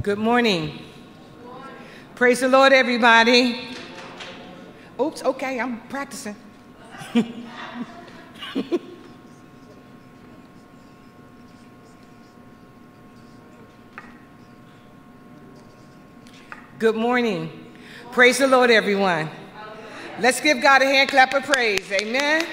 Good morning. Praise the Lord, everybody. Oops, okay, I'm practicing. Good morning. Praise the Lord, everyone. Let's give God a hand clap of praise. Amen.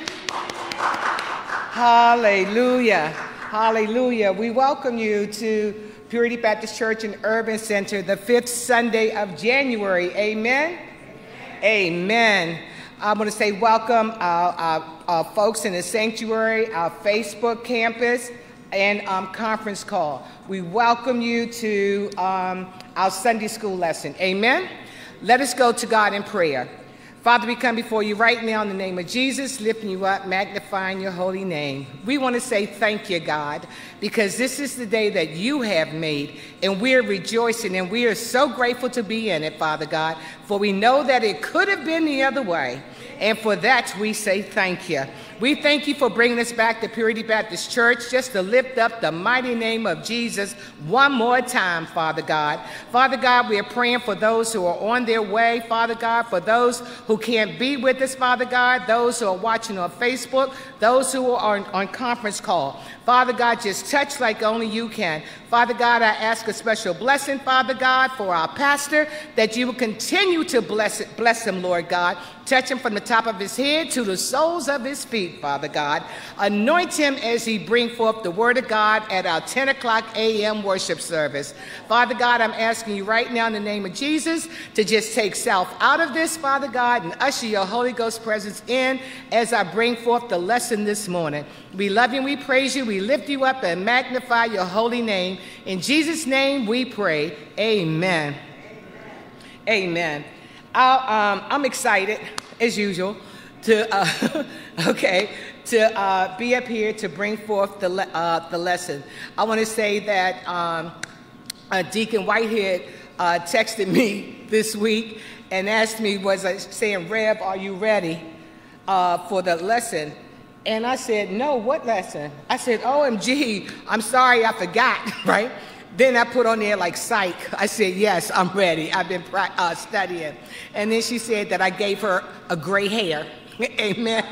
Hallelujah. Hallelujah. We welcome you to Purity Baptist Church and Urban Center, the 5th Sunday of January. Amen. Amen. I want to say welcome our folks in the sanctuary, our Facebook campus, and conference call. We welcome you to our Sunday school lesson. Amen. Let us go to God in prayer. Father, we come before you right now in the name of Jesus, lifting you up, magnifying your holy name. We want to say thank you, God, because this is the day that you have made, and we're rejoicing, and we are so grateful to be in it, Father God, for we know that it could have been the other way, and for that we say thank you. We thank you for bringing us back to Purity Baptist Church just to lift up the mighty name of Jesus one more time, Father God. Father God, we are praying for those who are on their way, Father God, for those who can't be with us, Father God, those who are watching on Facebook, those who are on conference call. Father God, just touch like only you can. Father God, I ask a special blessing, Father God, for our pastor, that you will continue to bless him, Lord God. Touch him from the top of his head to the soles of his feet, Father God. Anoint him as he bring forth the word of God at our 10 o'clock a.m. worship service. Father God, I'm asking you right now in the name of Jesus to just take self out of this, Father God, and usher your Holy Ghost presence in as I bring forth the lesson this morning. We love you and we praise you. We lift you up and magnify your holy name. In Jesus' name we pray. Amen. Amen. I'm excited, as usual, to be up here to bring forth the lesson. I want to say that Deacon Whitehead texted me this week and asked me, was I saying, Reb, are you ready for the lesson? And I said, no, what lesson? I said, OMG, I'm sorry, I forgot, right? Then I put on there like psych. I said, yes, I'm ready. I've been studying. And then she said that I gave her a gray hair. Amen.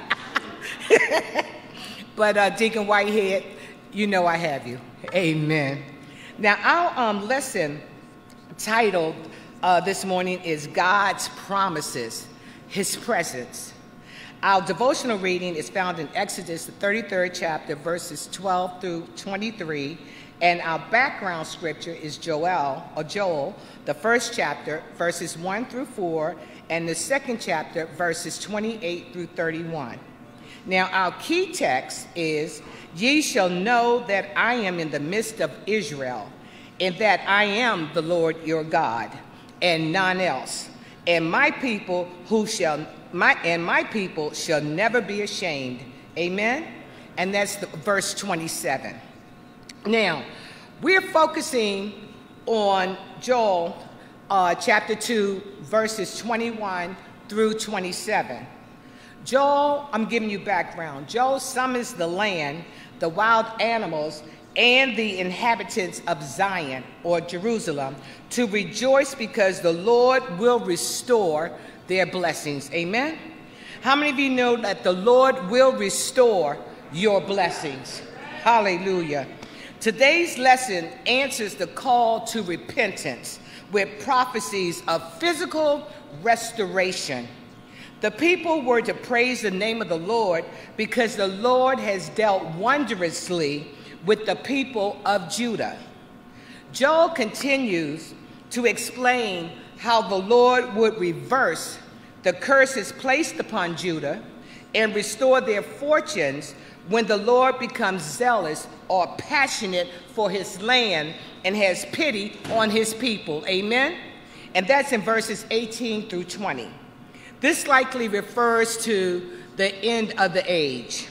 But Deacon Whitehead, you know I have you. Amen. Now, our lesson titled this morning is God's Promises, His Presence. Our devotional reading is found in Exodus, the 33rd chapter, verses 12 through 23. And our background scripture is Joel, the 1st chapter, verses 1 through 4, and the 2nd chapter, verses 28 through 31. Now, our key text is, Ye shall know that I am in the midst of Israel, and that I am the Lord your God, and none else. And my people shall never be ashamed. Amen? And that's verse 27. Now, we're focusing on Joel chapter 2, verses 21 through 27. Joel, I'm giving you background. Joel summons the land, the wild animals, and the inhabitants of Zion, or Jerusalem, to rejoice because the Lord will restore their blessings. Amen? How many of you know that the Lord will restore your blessings? Hallelujah. Today's lesson answers the call to repentance with prophecies of physical restoration. The people were to praise the name of the Lord because the Lord has dealt wondrously with the people of Judah. Joel continues to explain how the Lord would reverse the curses placed upon Judah and restore their fortunes when the Lord becomes zealous or passionate for his land and has pity on his people. Amen? And that's in verses 18 through 20. This likely refers to the end of the age.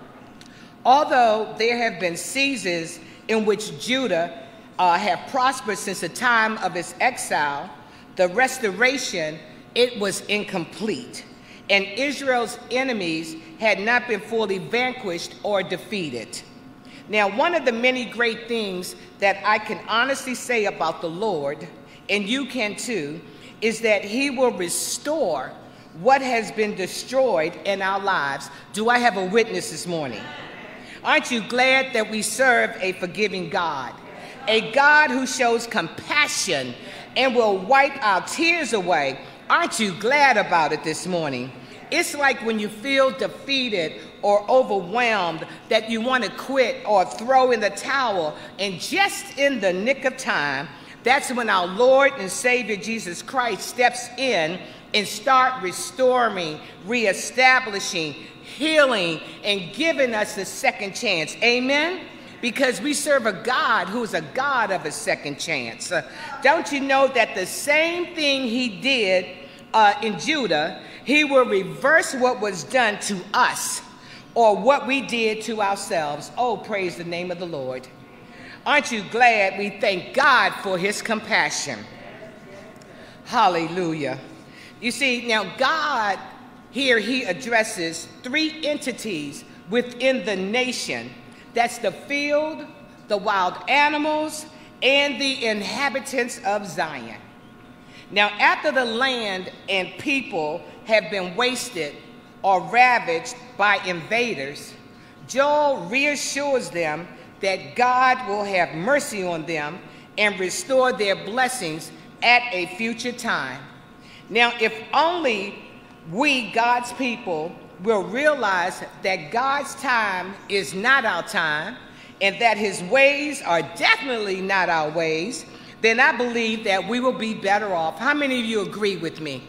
Although there have been seasons in which Judah have prospered since the time of its exile, the restoration, it was incomplete, and Israel's enemies had not been fully vanquished or defeated. Now, one of the many great things that I can honestly say about the Lord, and you can too, is that he will restore what has been destroyed in our lives. Do I have a witness this morning? Aren't you glad that we serve a forgiving God? A God who shows compassion and will wipe our tears away. Aren't you glad about it this morning? It's like when you feel defeated or overwhelmed that you want to quit or throw in the towel, and just in the nick of time, that's when our Lord and Savior Jesus Christ steps in and start restoring, reestablishing, healing, and giving us a second chance. Amen? Because we serve a God who is a God of a second chance. Don't you know that the same thing he did in Judah, he will reverse what was done to us or what we did to ourselves. Oh, praise the name of the Lord. Aren't you glad we thank God for his compassion? Hallelujah. You see, now God, here he addresses three entities within the nation. That's the field, the wild animals, and the inhabitants of Zion. Now, after the land and people have been wasted or ravaged by invaders, Joel reassures them that God will have mercy on them and restore their blessings at a future time. Now, if only we, God's people, will realize that God's time is not our time and that his ways are definitely not our ways, then I believe that we will be better off. How many of you agree with me?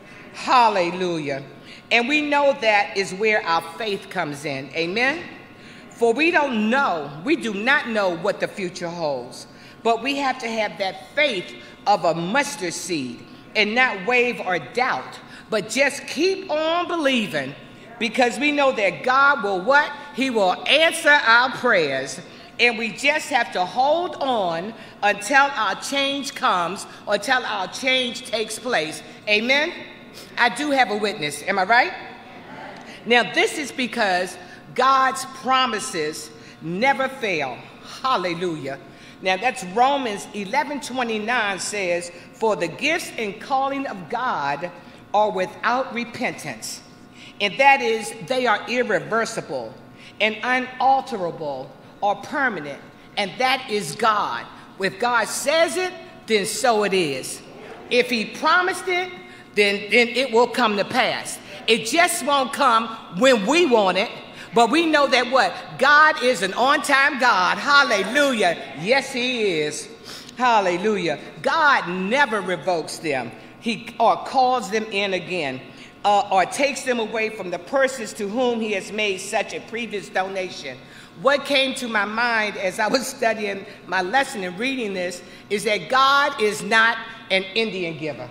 Hallelujah. And we know that is where our faith comes in. Amen? For we don't know, we do not know what the future holds, but we have to have that faith of a mustard seed and not wave or doubt, but just keep on believing, because we know that God will what? He will answer our prayers. And we just have to hold on until our change comes or until our change takes place. Amen? I do have a witness. Am I right? Now, this is because God's promises never fail. Hallelujah. Now, that's Romans 11:29 says, for the gifts and calling of God are without repentance. And that is, they are irreversible and unalterable or permanent. And that is God. If God says it, then so it is. If he promised it, then it will come to pass. It just won't come when we want it. But we know that what? God is an on-time God. Hallelujah. Yes, he is. Hallelujah. God never revokes them. He or calls them in again. Or takes them away from the persons to whom he has made such a previous donation. What came to my mind as I was studying my lesson and reading this is that God is not an Indian giver.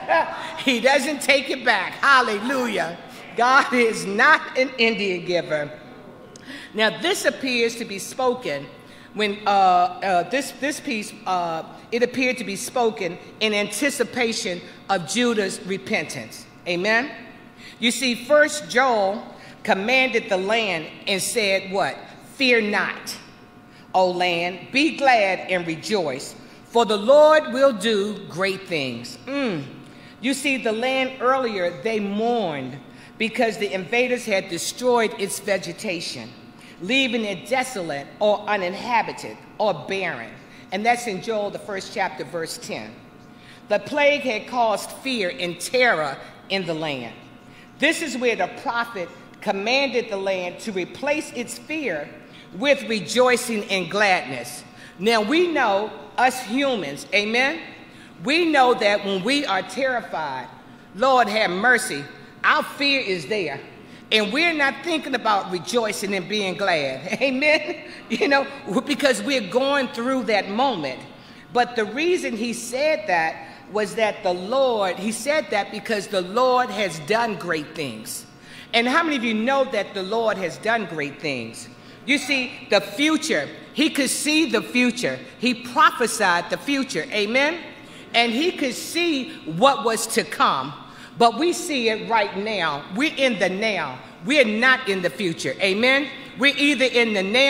He doesn't take it back. Hallelujah. God is not an Indian giver. Now, this appears to be spoken when this piece, it appeared to be spoken in anticipation of Judah's repentance. Amen? You see, first Joel commanded the land and said what? Fear not, O land, be glad and rejoice, for the Lord will do great things. You see, the land earlier, they mourned because the invaders had destroyed its vegetation, leaving it desolate or uninhabited or barren. And that's in Joel, the 1st chapter, verse 10. The plague had caused fear and terror in the land. This is where the prophet commanded the land to replace its fear with rejoicing and gladness. Now we know, us humans, amen? We know that when we are terrified, Lord have mercy, our fear is there. And we're not thinking about rejoicing and being glad, amen? You know, because we're going through that moment. But the reason he said that was that the Lord, he said that because the Lord has done great things. And how many of you know that the Lord has done great things? You see, the future, he could see the future. He prophesied the future, amen? And he could see what was to come. But we see it right now. We're in the now. We're not in the future, amen? We're either in the now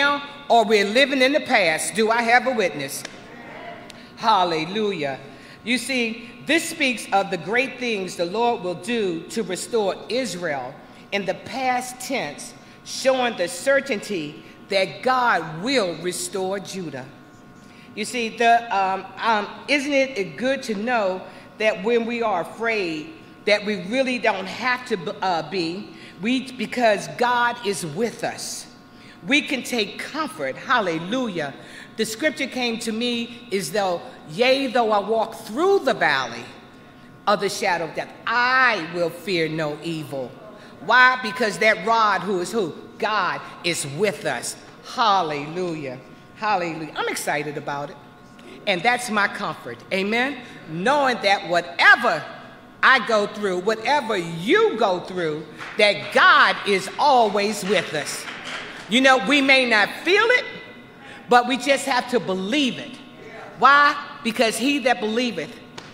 or we're living in the past. Do I have a witness? Hallelujah. You see, this speaks of the great things the Lord will do to restore Israel in the past tense, showing the certainty that God will restore Judah. You see, isn't it good to know that when we are afraid, that we really don't have to be, because God is with us. We can take comfort. Hallelujah. The scripture came to me as though, yea, though I walk through the valley of the shadow of death, I will fear no evil. Why? Because that rod, who is who? God is with us. Hallelujah. Hallelujah. I'm excited about it. And that's my comfort. Amen. Knowing that whatever I go through, whatever you go through, that God is always with us. You know, we may not feel it, but we just have to believe it. Why? Because he that believeth.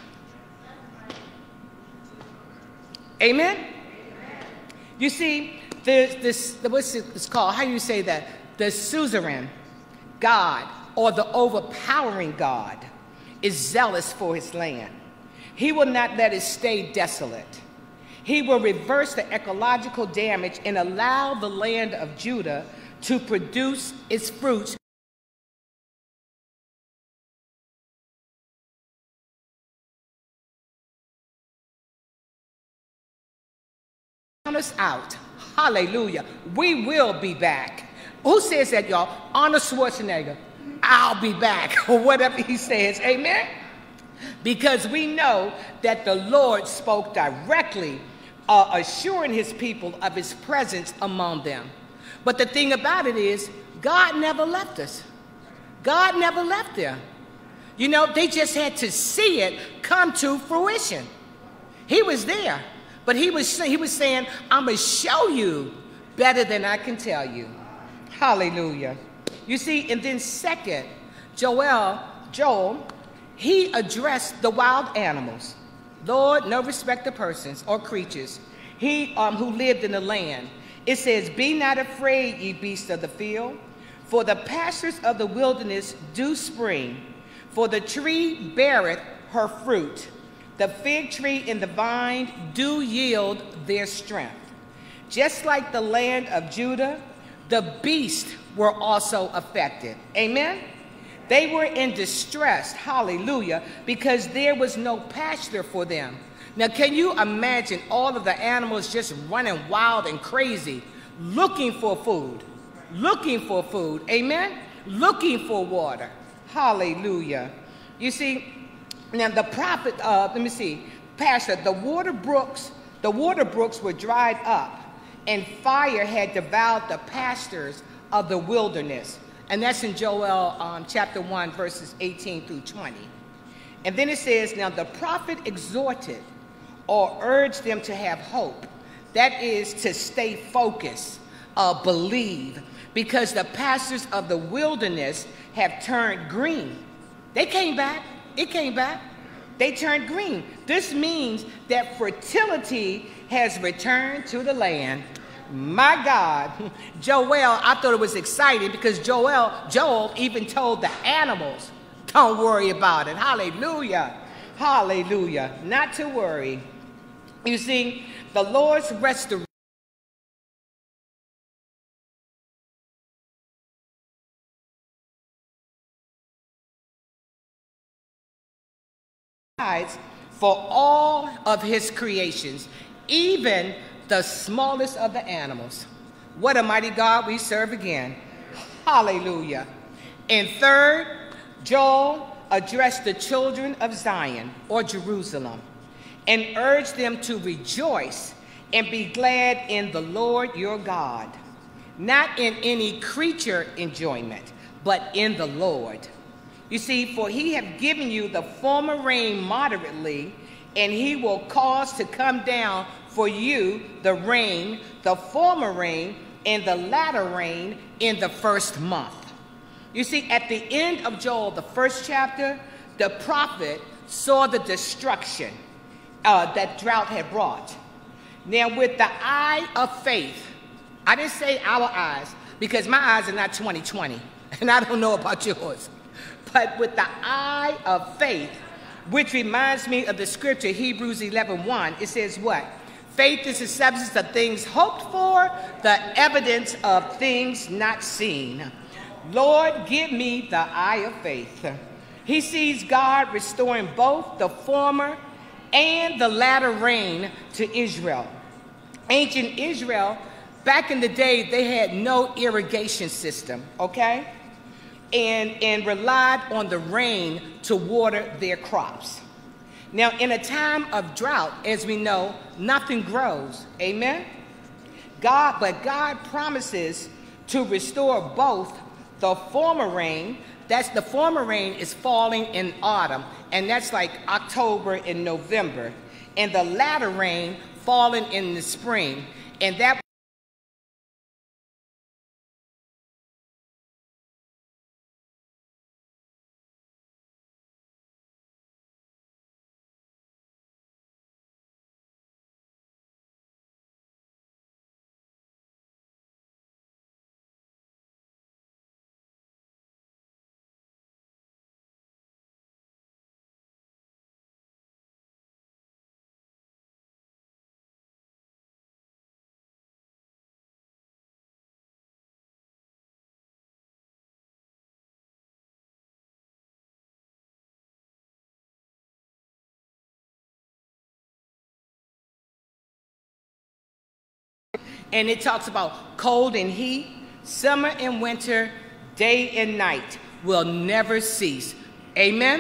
Amen? You see, there's what's it's called? How do you say that? The suzerain God, or the overpowering God, is zealous for his land. He will not let it stay desolate. He will reverse the ecological damage and allow the land of Judah to produce its fruits. Us out. Hallelujah. We will be back. Who says that, y'all? Arnold Schwarzenegger. I'll be back, or whatever he says. Amen? Because we know that the Lord spoke directly, assuring his people of his presence among them. But the thing about it is, God never left us. God never left them. You know, they just had to see it come to fruition. He was there. But he was saying, I'm going to show you better than I can tell you. Hallelujah. You see, and then second, Joel, he addressed the wild animals. Lord, no respect of persons or creatures. He who lived in the land. It says, be not afraid, ye beasts of the field, for the pastures of the wilderness do spring, for the tree beareth her fruit. The fig tree and the vine do yield their strength. Just like the land of Judah, the beasts were also affected. Amen? They were in distress, hallelujah, because there was no pasture for them. Now, can you imagine all of the animals just running wild and crazy, looking for food, amen? Looking for water, hallelujah. You see, now the prophet, Pastor, the water brooks were dried up, and fire had devoured the pastures of the wilderness. And that's in Joel chapter 1, verses 18 through 20. And then it says, now the prophet exhorted or urged them to have hope. That is to stay focused, believe, because the pastures of the wilderness have turned green. They came back. It came back. They turned green. This means that fertility has returned to the land. My God. Joel, I thought it was exciting because Joel even told the animals, don't worry about it. Hallelujah. Hallelujah. Not to worry. You see, the Lord's restoration for all of his creations, even the smallest of the animals. What a mighty God we serve again. Hallelujah. And third, Joel addressed the children of Zion, or Jerusalem, and urged them to rejoice and be glad in the Lord your God, not in any creature enjoyment, but in the Lord. You see, for he hath given you the former rain moderately, and he will cause to come down for you the former rain, and the latter rain in the first month. You see, at the end of Joel, the first chapter, the prophet saw the destruction that drought had brought. Now, with the eye of faith, I didn't say our eyes, because my eyes are not 20/20. And I don't know about yours. But with the eye of faith, which reminds me of the scripture, Hebrews 11:1, it says what? Faith is the substance of things hoped for, the evidence of things not seen. Lord, give me the eye of faith. He sees God restoring both the former and the latter rain to Israel. Ancient Israel, back in the day, they had no irrigation system, okay? And relied on the rain to water their crops. Now, in a time of drought, as we know, nothing grows. Amen? But God promises to restore both the former rain. The former rain is falling in autumn, and that's like October and November. And the latter rain falling in the spring. And that and it talks about cold and heat, summer and winter, day and night will never cease. Amen?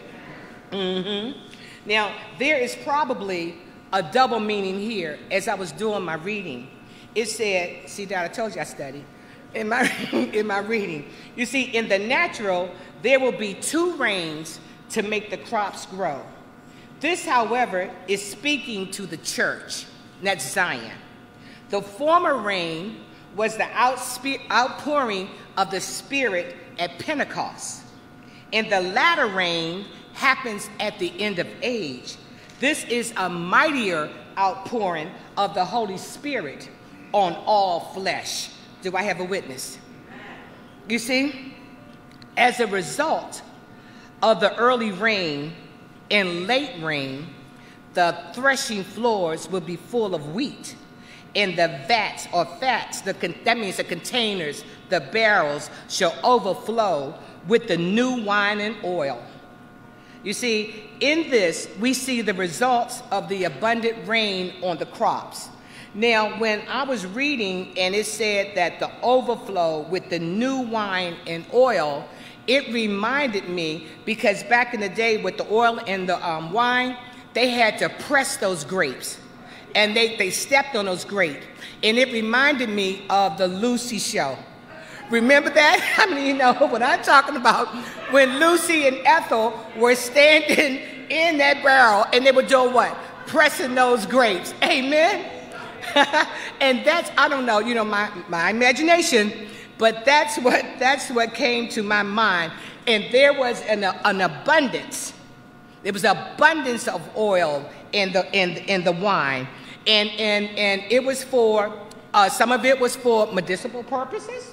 Now, there is probably a double meaning here as I was doing my reading. It said, see that I told you I studied. In my reading. You see, in the natural, there will be 2 rains to make the crops grow. This, however, is speaking to the church, that's Zion. The former rain was the outpouring of the Spirit at Pentecost. And the latter rain happens at the end of age. This is a mightier outpouring of the Holy Spirit on all flesh. Do I have a witness? You see, as a result of the early rain and late rain, the threshing floors will be full of wheat. And the vats or fats, that means the containers, the barrels, shall overflow with the new wine and oil. You see, in this, we see the results of the abundant rain on the crops. Now, when I was reading and it said that the overflow with the new wine and oil, it reminded me, because back in the day with the oil and the wine, they had to press those grapes. And they stepped on those grapes. And it reminded me of the Lucy show. Remember that? I mean, you know what I'm talking about. When Lucy and Ethel were standing in that barrel and they were doing what? Pressing those grapes. Amen? And that's, I don't know, you know, my imagination, but that's what came to my mind. And there was an abundance. There was abundance of oil in the wine. And it was for, some of it was for medicinal purposes.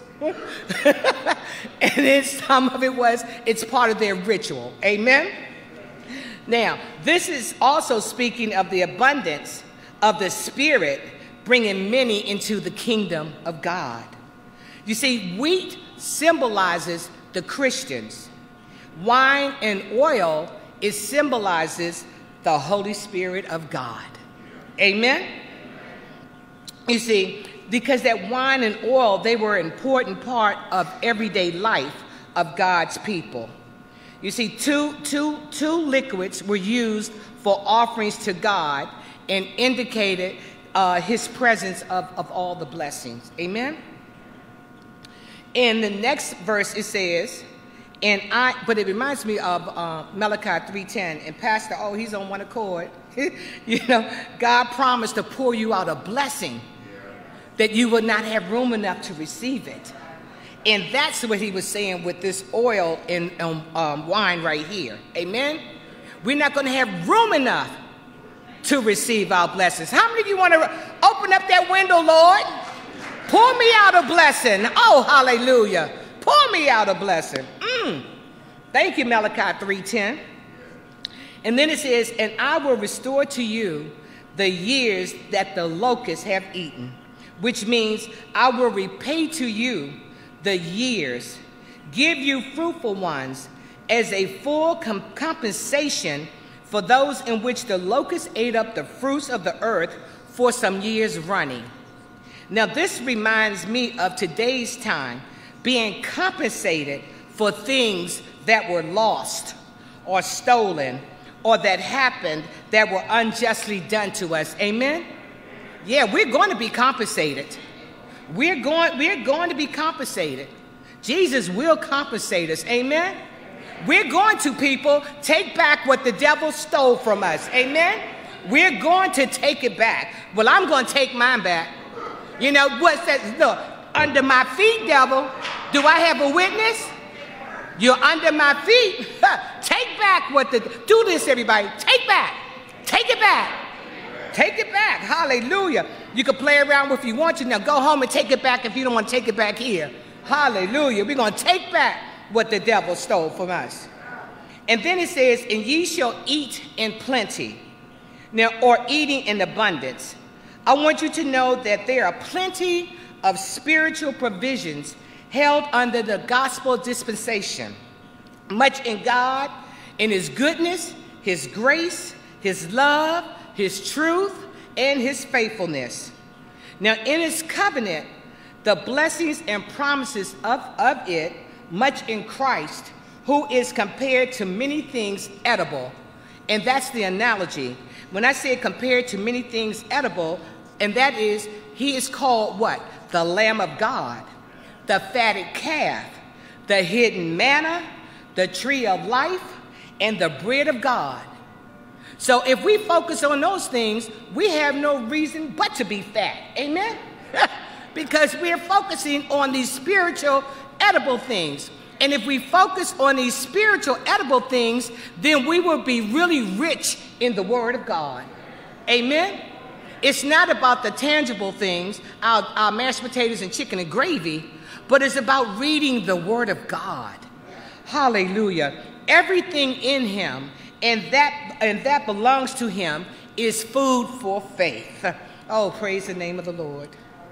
And then some of it was, it's part of their ritual. Amen? Now, this is also speaking of the abundance of the Spirit bringing many into the kingdom of God. You see, wheat symbolizes the Christians. Wine and oil, it symbolizes the Holy Spirit of God. Amen? You see, because that wine and oil, they were an important part of everyday life of God's people. You see, two liquids were used for offerings to God and indicated his presence of all the blessings. Amen? In the next verse it says, but it reminds me of Malachi 3:10, and Pastor, oh, he's on one accord. You know, God promised to pour you out a blessing that you would not have room enough to receive it. And that's what he was saying with this oil and wine right here. Amen? We're not going to have room enough to receive our blessings. How many of you want to open up that window, Lord? Pour me out a blessing. Oh, hallelujah. Pour me out a blessing. Thank you, Malachi 3:10. And then it says, and I will restore to you the years that the locusts have eaten, which means I will repay to you the years, give you fruitful ones as a full compensation for those in which the locusts ate up the fruits of the earth for some years running. Now this reminds me of today's time, being compensated for things that were lost or stolen or that happened that were unjustly done to us. Amen? Yeah, we're going to be compensated. We're going to be compensated. Jesus will compensate us. Amen? We're going to, people, take back what the devil stole from us. Amen? We're going to take it back. Well, I'm going to take mine back. You know, what's that? Look, under my feet, devil. Do I have a witness? You're under my feet. Take back what the... Do this, everybody. Take back. Take it back. Take it back. Hallelujah. You can play around if you want to. Now go home and take it back if you don't want to take it back here. Hallelujah. We're going to take back what the devil stole from us. And then it says, and ye shall eat in plenty. Now, or eating in abundance. I want you to know that there are plenty of spiritual provisions held under the gospel dispensation, much in God, in his goodness, his grace, his love, his truth, and his faithfulness. Now in his covenant, the blessings and promises of it, much in Christ, who is compared to many things edible. And that's the analogy. When I say compared to many things edible, and that is, he is called what? The Lamb of God, the fatted calf, the hidden manna, the tree of life, and the bread of God. So if we focus on those things, we have no reason but to be fat. Amen? Because we're focusing on these spiritual edible things. And if we focus on these spiritual edible things, then we will be really rich in the Word of God. Amen? It's not about the tangible things, our mashed potatoes and chicken and gravy, but it's about reading the Word of God. Hallelujah. Everything in him and that belongs to him is food for faith. Oh, praise the name of the Lord.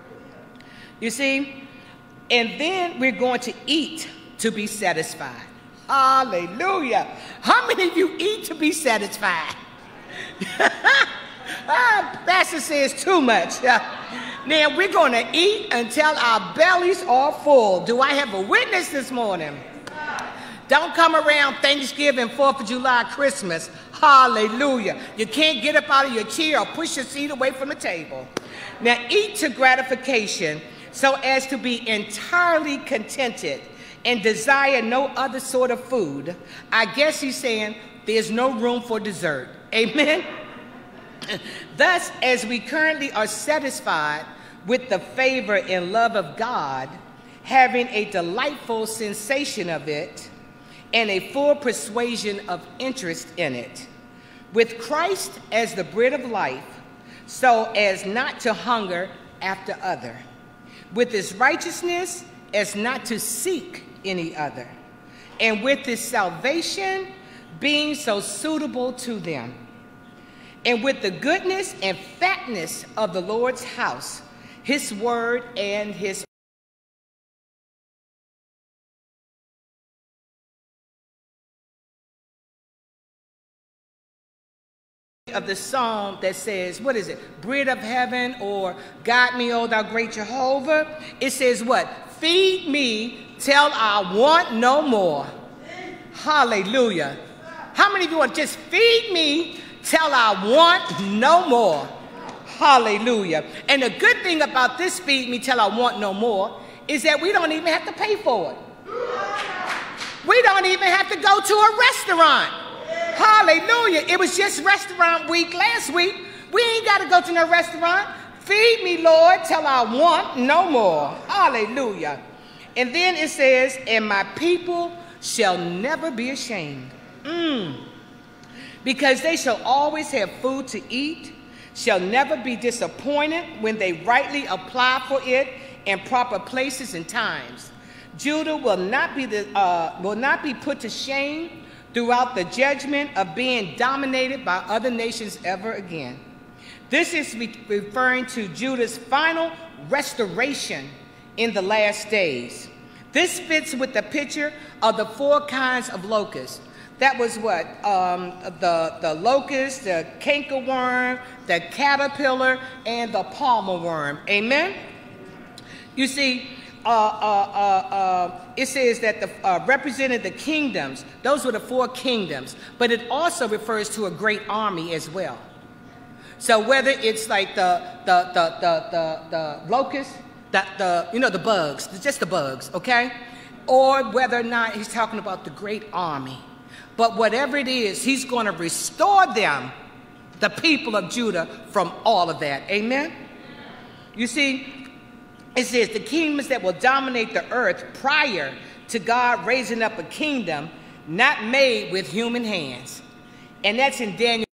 You see? And then we're going to eat to be satisfied. Hallelujah. How many of you eat to be satisfied? Pastor says too much. Now we're going to eat until our bellies are full. Do I have a witness this morning? Don't come around Thanksgiving, 4th of July, Christmas. Hallelujah. You can't get up out of your chair or push your seat away from the table. Now eat to gratification so as to be entirely contented and desire no other sort of food. I guess he's saying there's no room for dessert. Amen? Thus, as we currently are satisfied with the favor and love of God, having a delightful sensation of it, and a full persuasion of interest in it, with Christ as the bread of life, so as not to hunger after other, with his righteousness as not to seek any other, and with his salvation being so suitable to them, and with the goodness and fatness of the Lord's house, his word and his of the psalm that says, what is it? Bread of heaven, or guide me, O thou great Jehovah. It says what? Feed me till I want no more. Hallelujah. How many of you want just feed me till I want no more? Hallelujah. And the good thing about this feed me till I want no more is that we don't even have to pay for it. We don't even have to go to a restaurant. Hallelujah. It was just restaurant week last week. We ain't got to go to no restaurant. Feed me, Lord, till I want no more. Hallelujah. And then it says, and my people shall never be ashamed. Because they shall always have food to eat, shall never be disappointed when they rightly apply for it in proper places and times. Judah will not be put to shame throughout the judgment of being dominated by other nations ever again. This is referring to Judah's final restoration in the last days. This fits with the picture of the 4 kinds of locusts. That was what? The locust, the cankerworm, the caterpillar, and the palmer worm. Amen? You see, it says that represented the kingdoms. Those were the 4 kingdoms. But it also refers to a great army as well. So whether it's like the locusts, the bugs, just the bugs, okay? Or whether or not he's talking about the great army. But whatever it is, he's going to restore them, the people of Judah, from all of that. Amen? You see, it says the kingdoms that will dominate the earth prior to God raising up a kingdom not made with human hands. And that's in Daniel.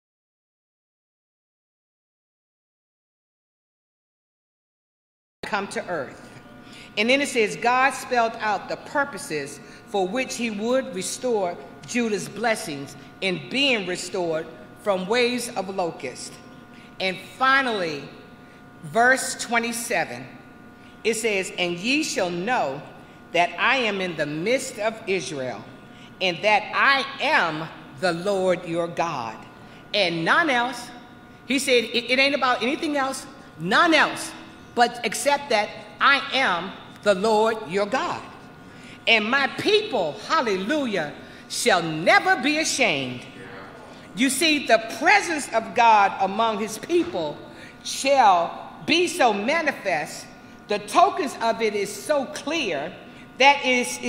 Come to earth. And then it says God spelled out the purposes for which he would restore Judah's blessings in being restored from waves of locust. And finally, verse 27, it says, and ye shall know that I am in the midst of Israel, and that I am the Lord your God, and none else. He said it ain't about anything else, none else, but except that I am the Lord your God. And my people, hallelujah, shall never be ashamed. You see, the presence of God among his people shall be so manifest, the tokens of it is so clear, that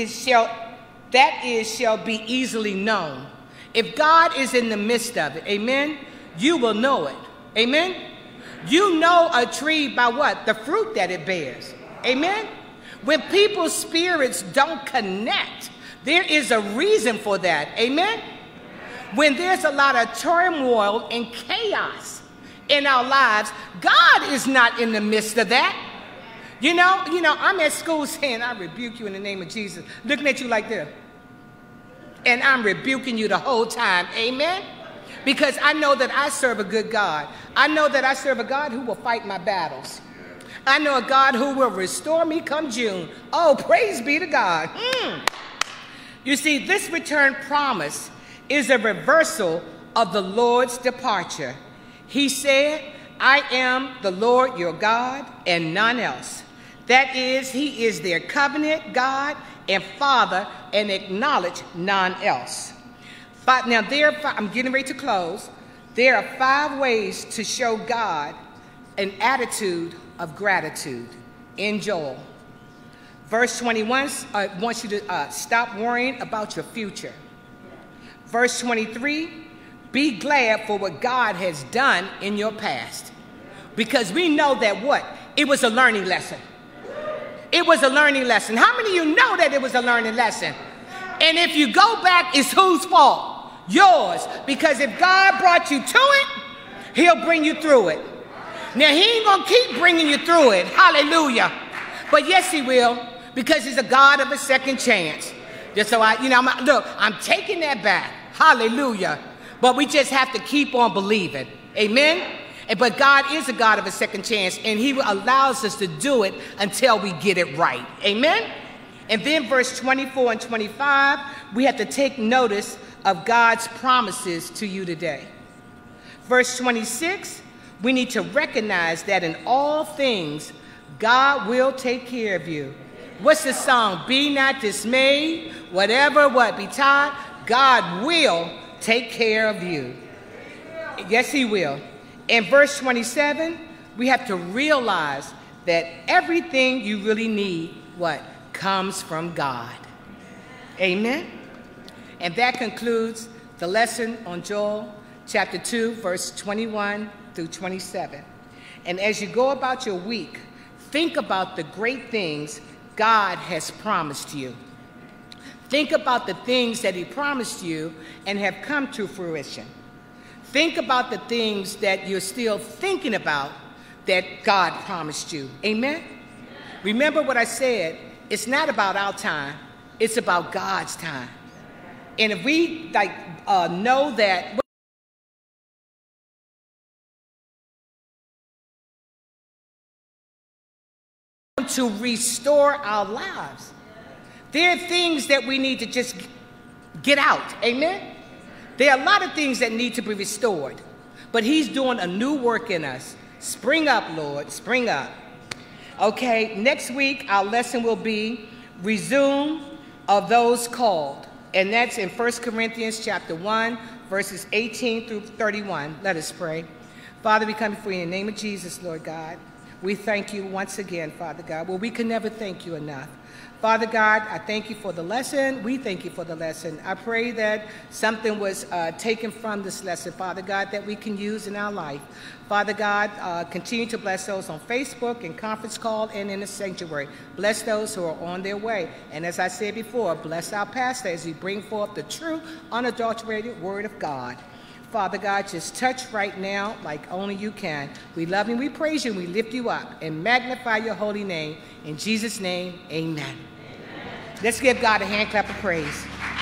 shall be easily known. If God is in the midst of it, amen, you will know it. Amen? You know a tree by what? The fruit that it bears. Amen? When people's spirits don't connect, there is a reason for that. Amen? When there's a lot of turmoil and chaos in our lives, God is not in the midst of that. You know, I'm at school saying, I rebuke you in the name of Jesus, looking at you like this. And I'm rebuking you the whole time. Amen? Because I know that I serve a good God. I know that I serve a God who will fight my battles. I know a God who will restore me come June. Oh, praise be to God. You see, this return promise is a reversal of the Lord's departure. He said, I am the Lord your God and none else. That is, he is their covenant God and Father, and acknowledge none else. But now I'm getting ready to close. There are 5 ways to show God an attitude of gratitude in Joel. Verse 21 wants you to stop worrying about your future. Verse 23, be glad for what God has done in your past. Because we know that what? It was a learning lesson. It was a learning lesson. How many of you know that it was a learning lesson? And if you go back, it's whose fault? Yours. Because if God brought you to it, he'll bring you through it. Now, he ain't going to keep bringing you through it. Hallelujah. But yes, he will. Because he's a God of a second chance. Just so I'm taking that back. Hallelujah. But we just have to keep on believing. Amen. But God is a God of a second chance, and he allows us to do it until we get it right. Amen? And then verse 24 and 25, we have to take notice of God's promises to you today. Verse 26, we need to recognize that in all things, God will take care of you. What's the song? Be not dismayed, whatever betide, God will take care of you. Yes, he will. In verse 27, we have to realize that everything you really need, comes from God. Amen? And that concludes the lesson on Joel chapter 2, verse 21 through 27. And as you go about your week, think about the great things God has promised you. Think about the things that he promised you and have come to fruition. Think about the things that you're still thinking about that God promised you. Amen? Remember what I said. it's not about our time, it's about God's time. And if we know that to restore our lives, there are things that we need to just get out. Amen. There are a lot of things that need to be restored, but he's doing a new work in us. Spring up, Lord, spring up. Okay, next week our lesson will be resume of those called, and that's in 1 Corinthians chapter 1, verses 18 through 31. Let us pray. Father, we come before you in the name of Jesus, Lord God. We thank you once again, Father God. Well, we can never thank you enough. Father God, I thank you for the lesson. We thank you for the lesson. I pray that something was taken from this lesson, Father God, that we can use in our life. Father God, continue to bless those on Facebook and conference call and in the sanctuary. Bless those who are on their way. And as I said before, bless our pastor as he bring forth the true, unadulterated word of God. Father God, just touch right now like only you can. We love you, we praise you, and we lift you up and magnify your holy name. In Jesus' name, amen. Amen. Let's give God a hand clap of praise.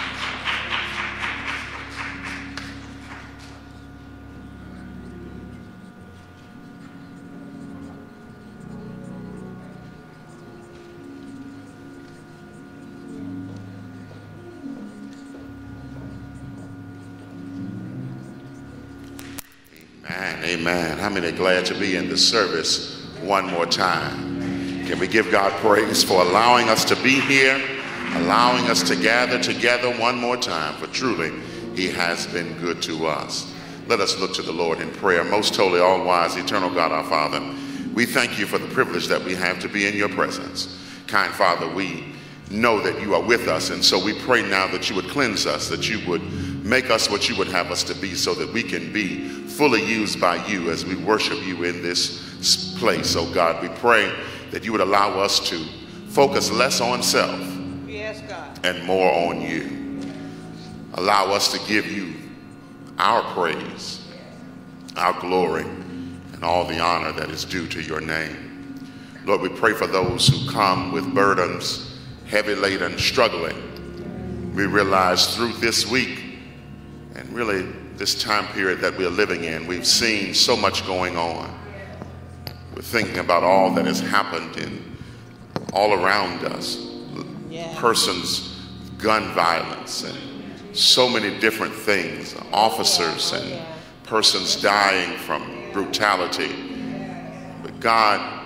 Amen. How many are glad to be in the service one more time? Can we give God praise for allowing us to be here, allowing us to gather together one more time, for truly he has been good to us. Let us look to the Lord in prayer. Most holy, all-wise, eternal God, our Father, we thank you for the privilege that we have to be in your presence. Kind Father, we know that you are with us, and so we pray now that you would cleanse us, that you would make us what you would have us to be, so that we can be fully used by you as we worship you in this place. Oh God, we pray that you would allow us to focus less on self, yes, God, and more on you. Allow us to give you our praise, our glory, and all the honor that is due to your name. Lord, we pray for those who come with burdens, heavy laden, struggling. We realize through this week and really this time period that we are living in, we've seen so much going on. We're thinking about all that has happened in all around us. Yeah. Persons, gun violence, and so many different things. Officers and persons dying from brutality. But God,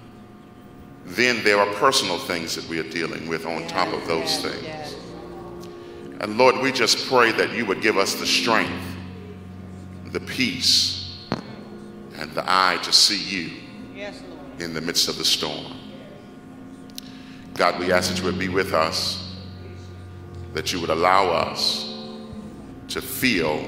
then there are personal things that we are dealing with on top of those things. And Lord, we just pray that you would give us the strength, the peace, and the eye to see you in the midst of the storm. God, we ask that you would be with us, that you would allow us to feel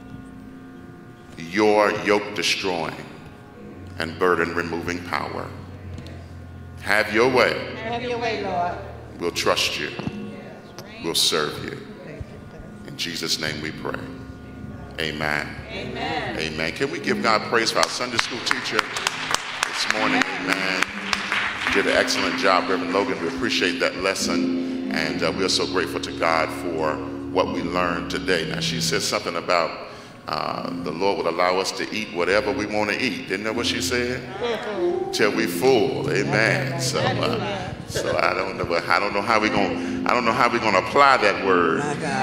your yoke-destroying and burden-removing power. Have your way. Have your way, Lord. We'll trust you. We'll serve you. In Jesus' name we pray. Amen. Amen. Amen. Can we give God praise for our Sunday school teacher this morning? Amen. You did an excellent job, Reverend Logan. We appreciate that lesson, and we are so grateful to God for what we learned today. Now, she said something about the Lord would allow us to eat whatever we want to eat. Didn't know what she said? Till we full. Amen. So I don't know how we're gonna apply that word.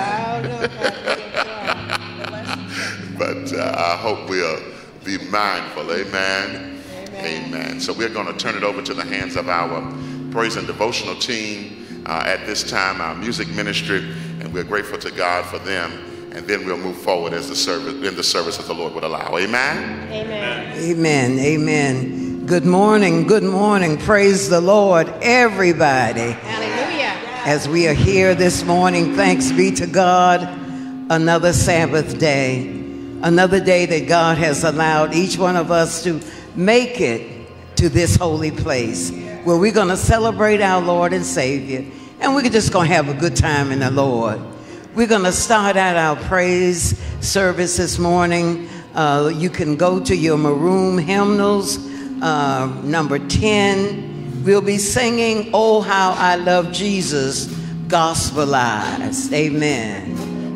But I hope we'll be mindful. Amen. Amen. So we're going to turn it over to the hands of our praise and devotional team at this time, our music ministry, and we're grateful to God for them. And then we'll move forward as the service as the Lord would allow. Amen. Amen. Amen. Amen. Good morning. Good morning. Praise the Lord, everybody. Hallelujah. As we are here this morning, thanks be to God. Another Sabbath day, another day that God has allowed each one of us to make it to this holy place where we're going to celebrate our Lord and Savior, and we're just going to have a good time in the Lord. We're going to start out our praise service this morning. You can go to your maroon hymnals, number 10, we'll be singing, "Oh, How I Love Jesus," gospelized. Amen.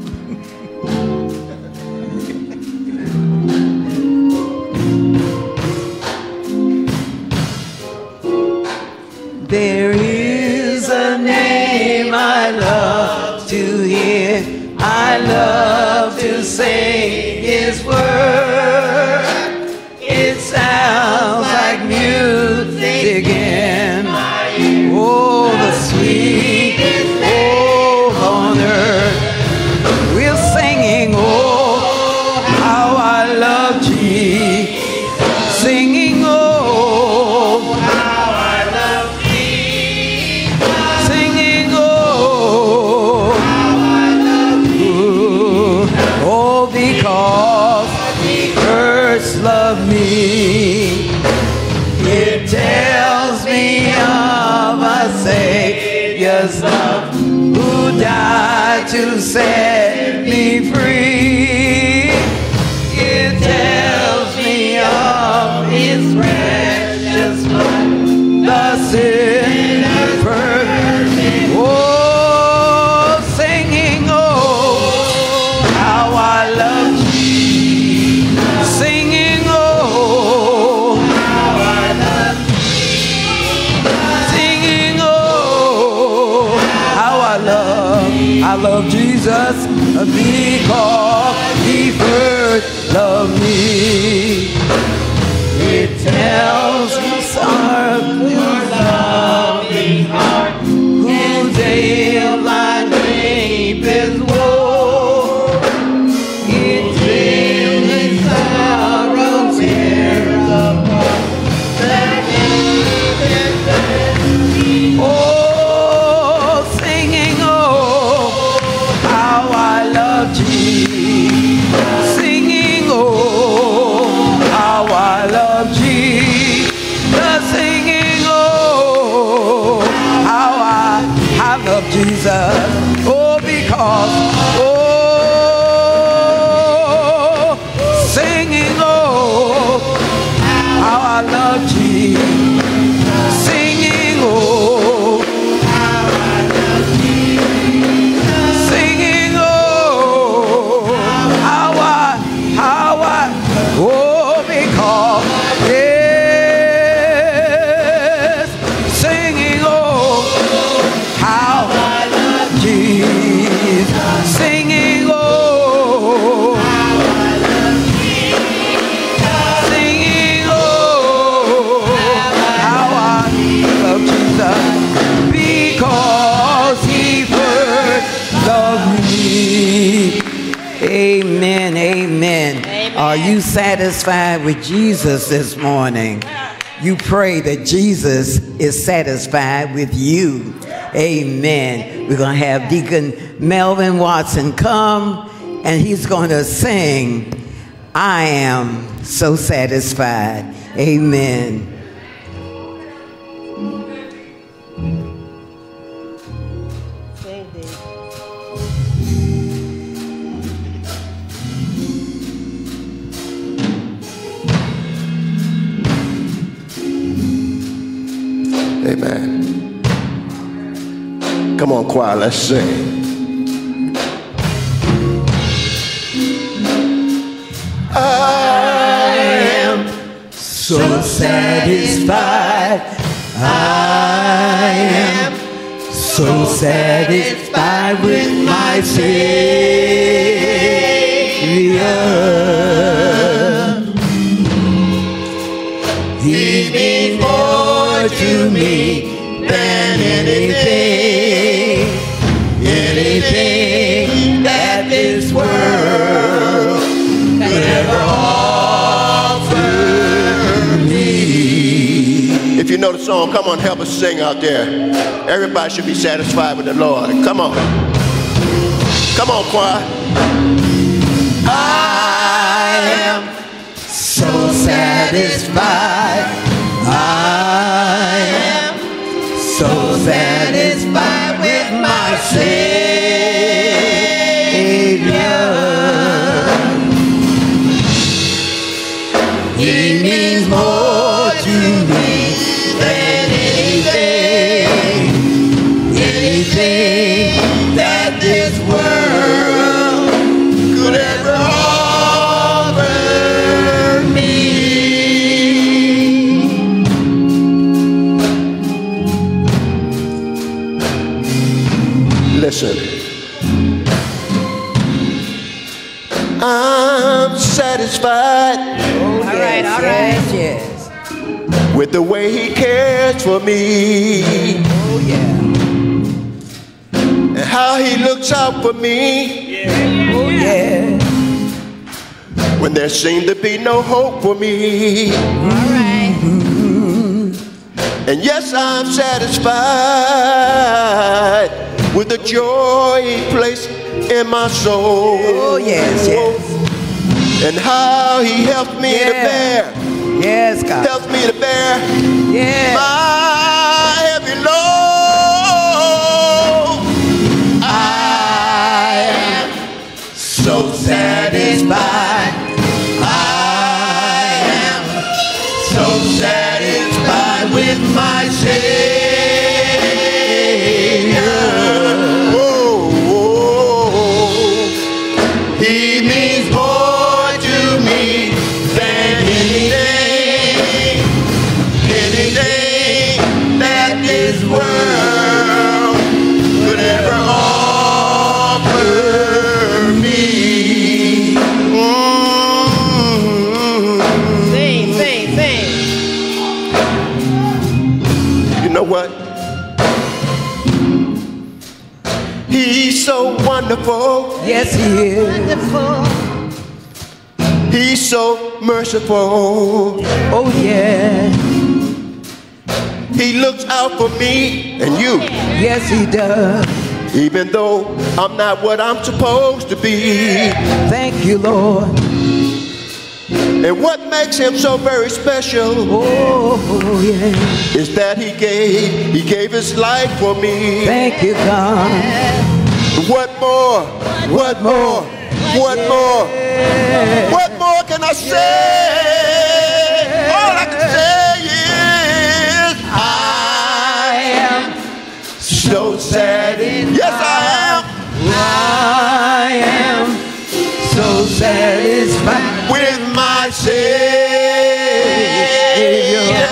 There is a name I love to hear, I love to sing His word. It sounds like music in my ear. Oh, the sweetest name on earth. We're singing, "Oh, how I love Jesus," singing, "Oh, how I love Jesus," singing, "Oh, how I love Jesus." Oh, because He first loved me. It tells me of a Savior's love who died to set me free. It tells me of His precious blood, the sinner's perfect. Oh, singing, "Oh, how I love Jesus," singing, "Oh, how I love Jesus," singing, "Oh, how I love Jesus, because He first loved me." It tells us of His loving heart, whose veil blind rape is woe. It tells His sorrow tears apart, that oh, singing, "Oh, how I love Jesus," singing, "Oh, how I love Jesus," singing, "Oh, how I love Jesus." Oh, because, oh, singing, "Oh, how I love Jesus," singing, "Oh, how I love Jesus," singing, "Oh, how I, oh, because, yes, singing, "Oh, how I love Jesus," singing, "Oh, how I love Jesus," singing, "Oh, how I love Jesus, because He first loved me. Amen, amen. Are you satisfied with Jesus this morning? You pray that Jesus is satisfied with you. Amen. We're going to have Deacon Melvin Watson come, and he's going to sing, "I Am So Satisfied." Amen. Amen. Come on, choir, let's sing. I am so satisfied. I am so satisfied with my Savior. He means more to me than anything that this world could ever offer me. If you know the song, come on, help us sing out there. Everybody should be satisfied with the Lord. Come on. Come on, choir. I am so satisfied. I am so satisfied with my Savior. He means more to me than anything I'm satisfied. Oh, All right, all right. Yes. With the way he cares for me. Oh, yeah. And how he looks out for me. Oh, yeah. When there seemed to be no hope for me. All right. And yes, I'm satisfied with the joy he placed in my soul. Oh, yes, yes. And how he helped me to bear. Yes, God. Helped me to bear Yes. my heavy load. I am so satisfied. I am so satisfied with my Savior. He means more to me than anything that this world could ever offer me. Sing. You know what? He's so wonderful. Yes, he is. He's so merciful. Oh, yeah. He looks out for me and you. Yes, he does. Even though I'm not what I'm supposed to be. Thank you, Lord. And what makes him so very special Oh, yeah. is that he gave his life for me. Thank you, God. What more? What more? What more? What more can I say? All I can say is I am so sad. Yes, I am. I am so satisfied With my Savior.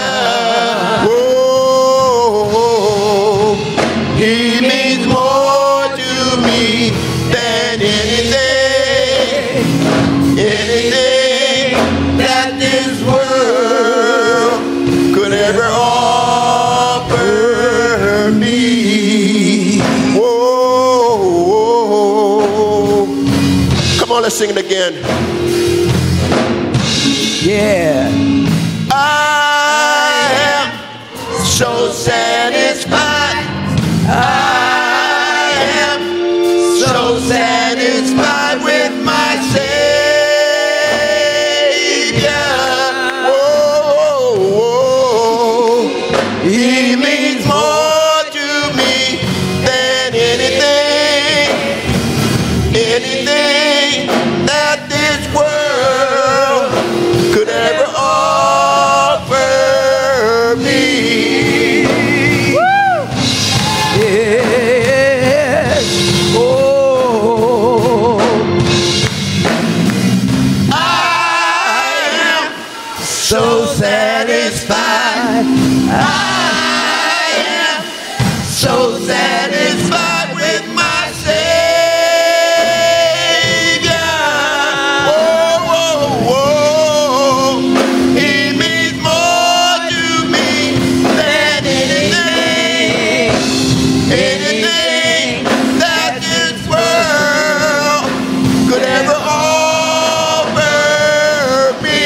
Oh, he means more to me than anything that this world could ever offer me. Whoa. Come on, let's sing it again. Yeah. I am so satisfied. I am so satisfied with my Savior. Whoa, he means more to me than anything that this world could ever offer me. Yes. Oh. I am so satisfied. I am so satisfied with my Savior. Whoa. He means more to me than anything that this world could ever offer me.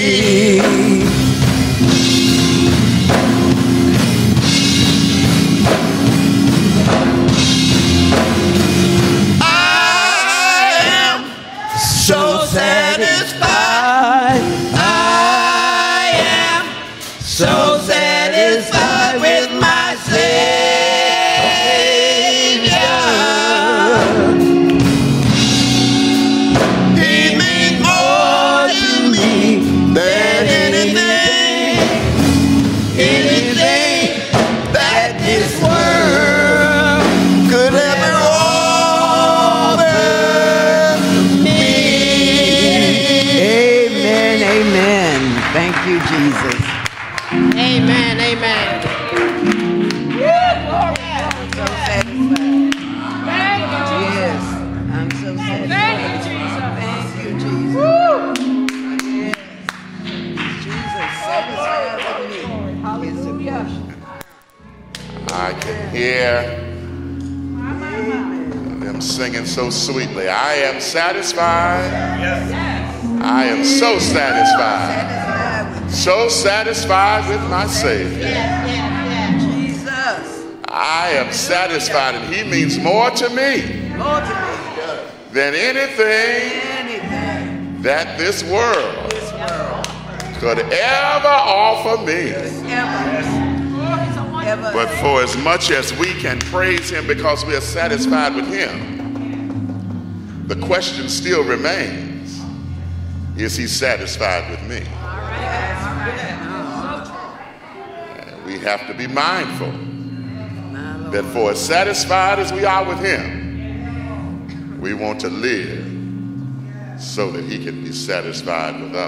I am so satisfied. I am so satisfied with my Savior. He means more to me than anything that this world could ever offer me. hear them singing so sweetly. I am satisfied. I am so satisfied. So satisfied with my Savior. I am satisfied, and he means more to me than anything that this world could ever offer me. But for as much as we can praise him because we are satisfied with him, the question still remains, is he satisfied with me? And we have to be mindful that for as satisfied as we are with him, we want to live so that he can be satisfied with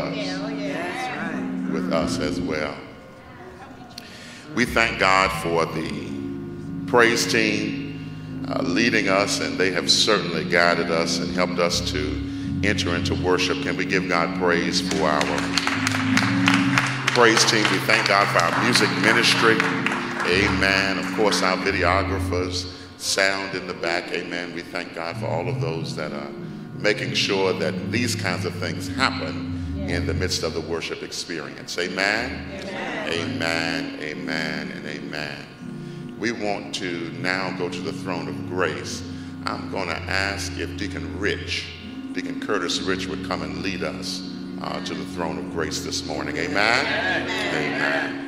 us as well. We thank God for the praise team leading us, and they have certainly guided us and helped us to enter into worship. Can we give God praise for our praise team? We thank God for our music ministry. Amen. Of course, our videographers, sound in the back. Amen. We thank God for all of those that are making sure that these kinds of things happen in the midst of the worship experience. Amen. Amen. Amen and amen. We want to now go to the throne of grace. I'm going to ask if Deacon Curtis Rich would come and lead us to the throne of grace this morning. Amen. Amen.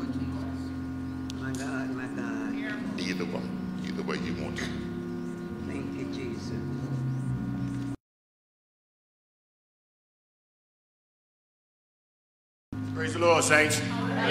My God. Either way you want to. Thank you, Jesus. Praise the Lord, saints.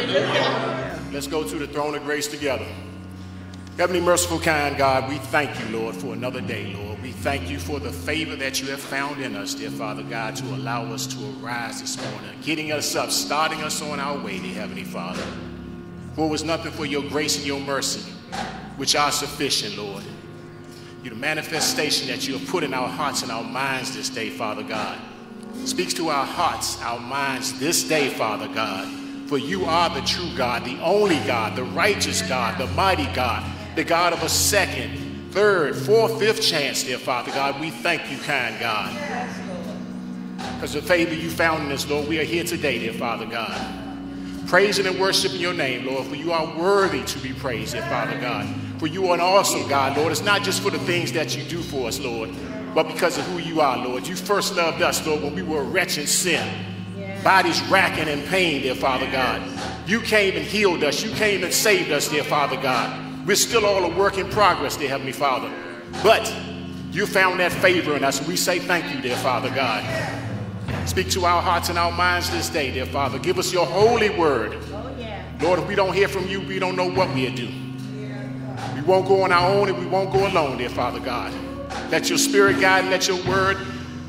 Let's go to the throne of grace together. Heavenly, merciful, kind God, we thank you, Lord, for another day, Lord. We thank you for the favor that you have found in us, dear Father God, to allow us to arise this morning, getting us up, starting us on our way, dear Heavenly Father. For it was nothing for your grace and your mercy, which are sufficient, Lord. The manifestation that you have put in our hearts and our minds this day, Father God, speaks to our hearts, our minds this day, Father God. For you are the true God, the only God, the righteous God, the mighty God, the God of a second, third, fourth, fifth chance, dear Father God. We thank you, kind God. Because the favor you found in us, Lord, we are here today, dear Father God, praising and worshiping your name, Lord, for you are worthy to be praised, dear Father God. For you are an awesome God, Lord. It's not just for the things that you do for us, Lord, but because of who you are, Lord. You first loved us, Lord, when we were wretched sin, bodies racking in pain, dear Father God. You came and healed us. You came and saved us, dear Father God. We're still all a work in progress, dear Heavenly Father. But you found that favor in us, and we say thank you, dear Father God. Speak to our hearts and our minds this day, dear Father. Give us your holy word. Lord, if we don't hear from you, we don't know what we'll do. We won't go on our own, and we won't go alone, dear Father God. Let your spirit guide, and let your word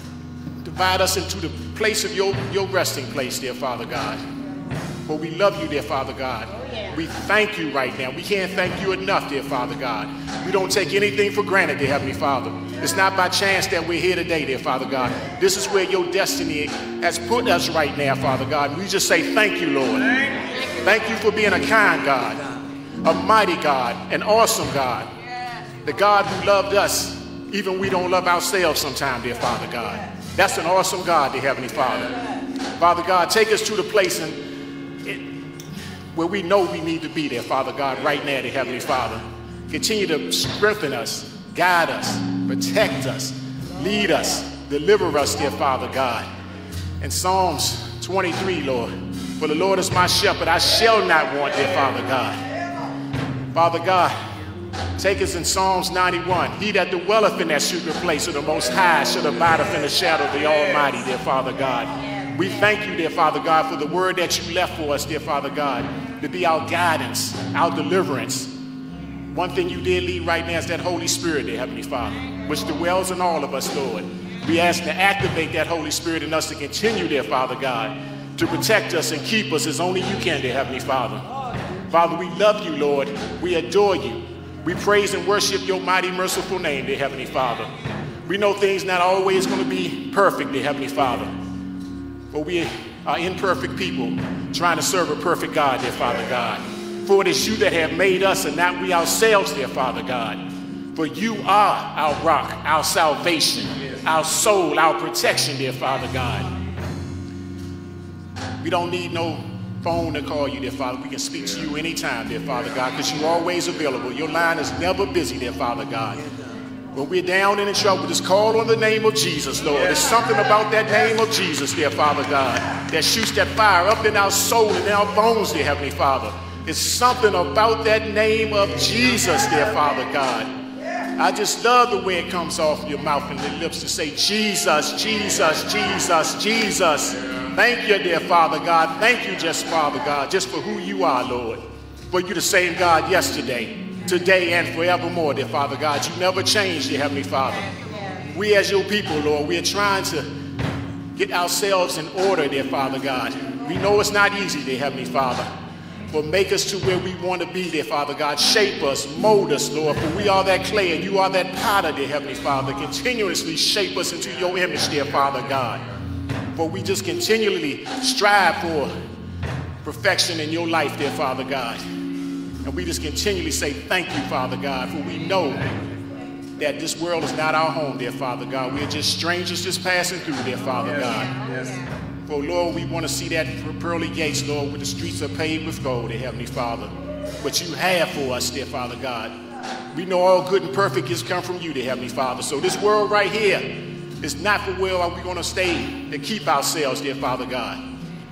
divide us into the place of your resting place, dear Father God. For we love you, dear Father God. We thank you right now. We can't thank you enough, dear Father God. We don't take anything for granted, dear Heavenly Father. It's not by chance that we're here today, dear Father God. This is where your destiny has put us right now, Father God. We just say thank you, Lord. Thank you for being a kind God, a mighty God, an awesome God, the God who loved us even when we don't love ourselves sometimes, dear Father God. That's an awesome God, dear Heavenly Father. Father God, take us to the place where we know we need to be there, Father God, right now, dear Heavenly Father. Continue to strengthen us, guide us, protect us, lead us, deliver us, dear Father God. In Psalms 23, Lord, for the Lord is my shepherd, I shall not want, dear Father God. Father God, take us in Psalms 91. He that dwelleth in that secret place of the Most High shall abideth in the shadow of the Almighty, dear Father God. We thank you, dear Father God, for the word that you left for us, dear Father God, to be our guidance, our deliverance. One thing you did lead right now is that Holy Spirit, dear Heavenly Father, which dwells in all of us, Lord. We ask to activate that Holy Spirit in us to continue, dear Father God, to protect us and keep us as only you can, dear Heavenly Father. Father, we love you, Lord. We adore you. We praise and worship your mighty, merciful name, dear Heavenly Father. We know things not always going to be perfect, dear Heavenly Father. But we are imperfect people trying to serve a perfect God, dear Father God. For it is you that have made us and not we ourselves, dear Father God. For you are our rock, our salvation, our soul, our protection, dear Father God. We don't need no phone to call you, dear Father. We can speak to you anytime, dear Father God, because you're always available. Your line is never busy, dear Father God. When we're down and in trouble, just call on the name of Jesus, Lord. There's something about that name of Jesus, dear Father God, that shoots that fire up in our soul and in our bones, dear Heavenly Father. There's something about that name of Jesus, dear Father God. I just love the way it comes off your mouth and your lips to say, Jesus, Jesus, Jesus, Jesus. Thank you, dear Father God. Thank you, just Father God, just for who you are, Lord. For you the same God yesterday, today, and forevermore, dear Father God. You never change, dear Heavenly Father. We as your people, Lord, we are trying to get ourselves in order, dear Father God. We know it's not easy, dear Heavenly Father. But make us to where we want to be, dear Father God. Shape us, mold us, Lord, for we are that clay and you are that potter, dear Heavenly Father. Continuously shape us into your image, dear Father God. For we just continually strive for perfection in your life, dear Father God. And we just continually say thank you, Father God, for we know that this world is not our home, dear Father God. We are just strangers just passing through, dear Father God. Yes. For, Lord, we want to see that pearly gates, Lord, where the streets are paved with gold, dear Heavenly Father. What you have for us, dear Father God. We know all good and perfect gifts come from you, dear Heavenly Father. So this world right here is not for where are we going to stay to keep ourselves, dear Father God.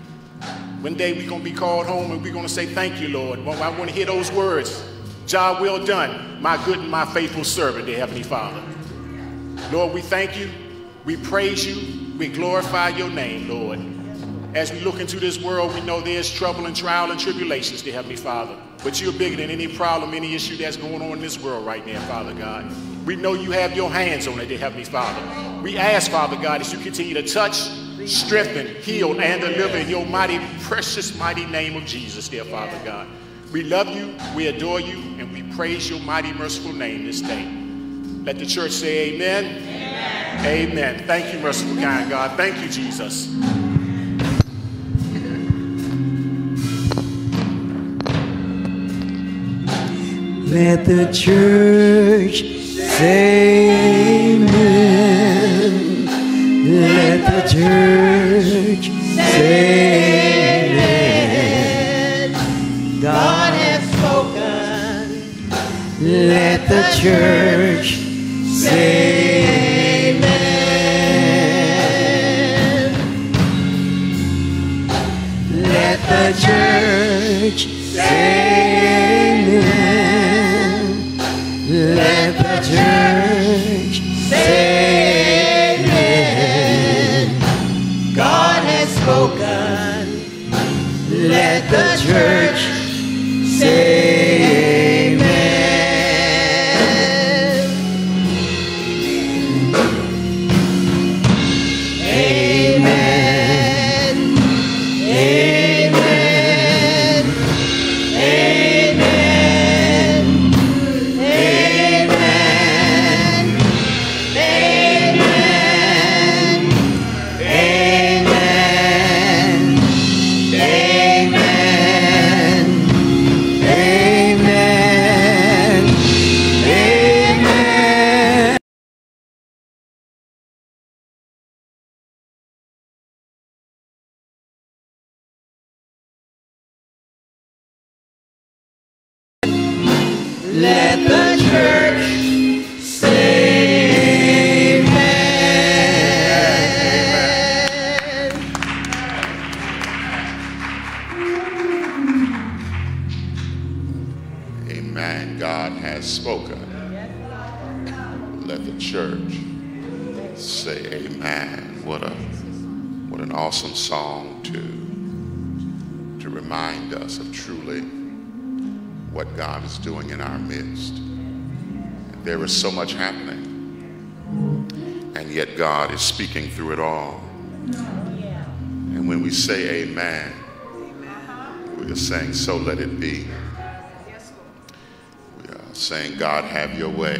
One day we're going to be called home and we're going to say, thank you, Lord. Well, I want to hear those words. Job well done, my good and my faithful servant, dear Heavenly Father. Lord, we thank you. We praise you. We glorify your name, Lord. As we look into this world, we know there's trouble and trial and tribulations, dear Heavenly Father. But you're bigger than any problem, any issue that's going on in this world right now, Father God. We know you have your hands on it, dear Heavenly Father. We ask, Father God, as you continue to touch, strengthen, heal, and deliver in your mighty, precious, mighty name of Jesus, dear Father God. We love you, we adore you, and we praise your mighty, merciful name this day. Let the church say amen. Amen. Amen. Thank you, merciful, kind God. Thank you, Jesus. Let the church say amen. Let the church say amen. God has spoken. Let the church say amen. Let the church say amen. Let the church say amen. God has spoken. Let the church say amen. Amen. Amen. Amen. Amen. Amen. Amen. Amen. Amen. Let the church say amen. Amen. God has spoken. Let the church say amen. What an awesome song to remind us of truly what God is doing in our midst. There is so much happening, and yet God is speaking through it all. And when we say amen, we are saying, so let it be. We are saying, God, have your way.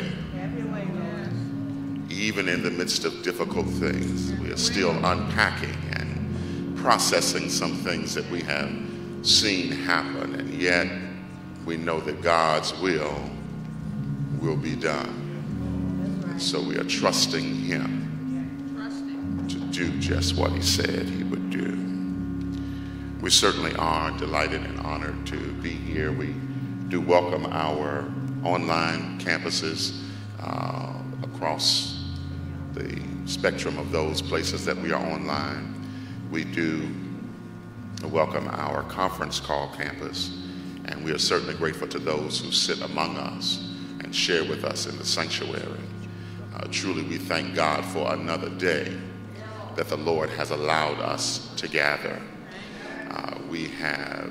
Even in the midst of difficult things, we are still unpacking and processing some things that we have seen happen, and yet we know that God's will be done. So we are trusting him to do just what he said he would do. We certainly are delighted and honored to be here. We do welcome our online campuses across the spectrum of those places that we are online. We do welcome our conference call campus, and we are certainly grateful to those who sit among us and share with us in the sanctuary. Truly, we thank God for another day that the Lord has allowed us to gather. We have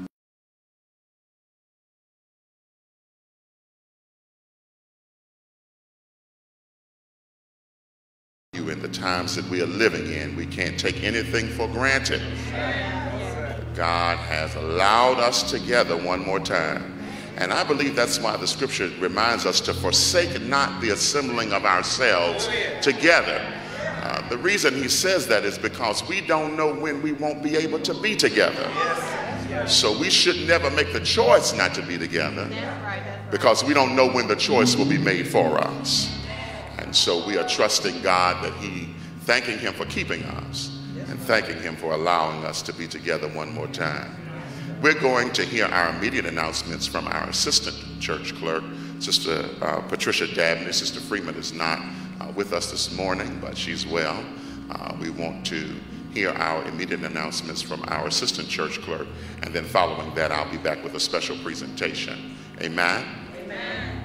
you in the times that we are living in. We can't take anything for granted. God has allowed us together one more time. And I believe that's why the scripture reminds us to forsake not the assembling of ourselves together. The reason he says that is because we don't know when we won't be able to be together. So we should never make the choice not to be together, because we don't know when the choice will be made for us. And so we are trusting God that thanking him for keeping us and thanking him for allowing us to be together one more time. We're going to hear our immediate announcements from our assistant church clerk, Sister Patricia Dabney. Sister Freeman is not with us this morning, but she's well. We want to hear our immediate announcements from our assistant church clerk, and then following that, I'll be back with a special presentation. Amen? Amen.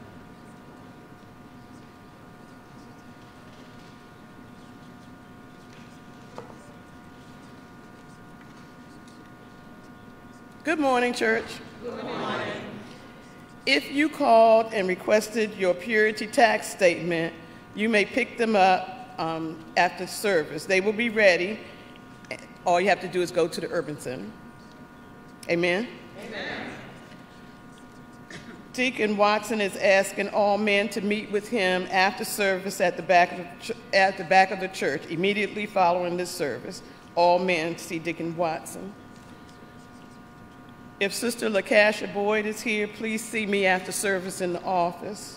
Good morning, church. Good morning. If you called and requested your purity tax statement, you may pick them up after service. They will be ready. All you have to do is go to the Urban Center. Amen? Amen. Deacon Watson is asking all men to meet with him after service at the back of the church, immediately following this service. All men see Deacon Watson. If Sister LaCasha Boyd is here, please see me after service in the office.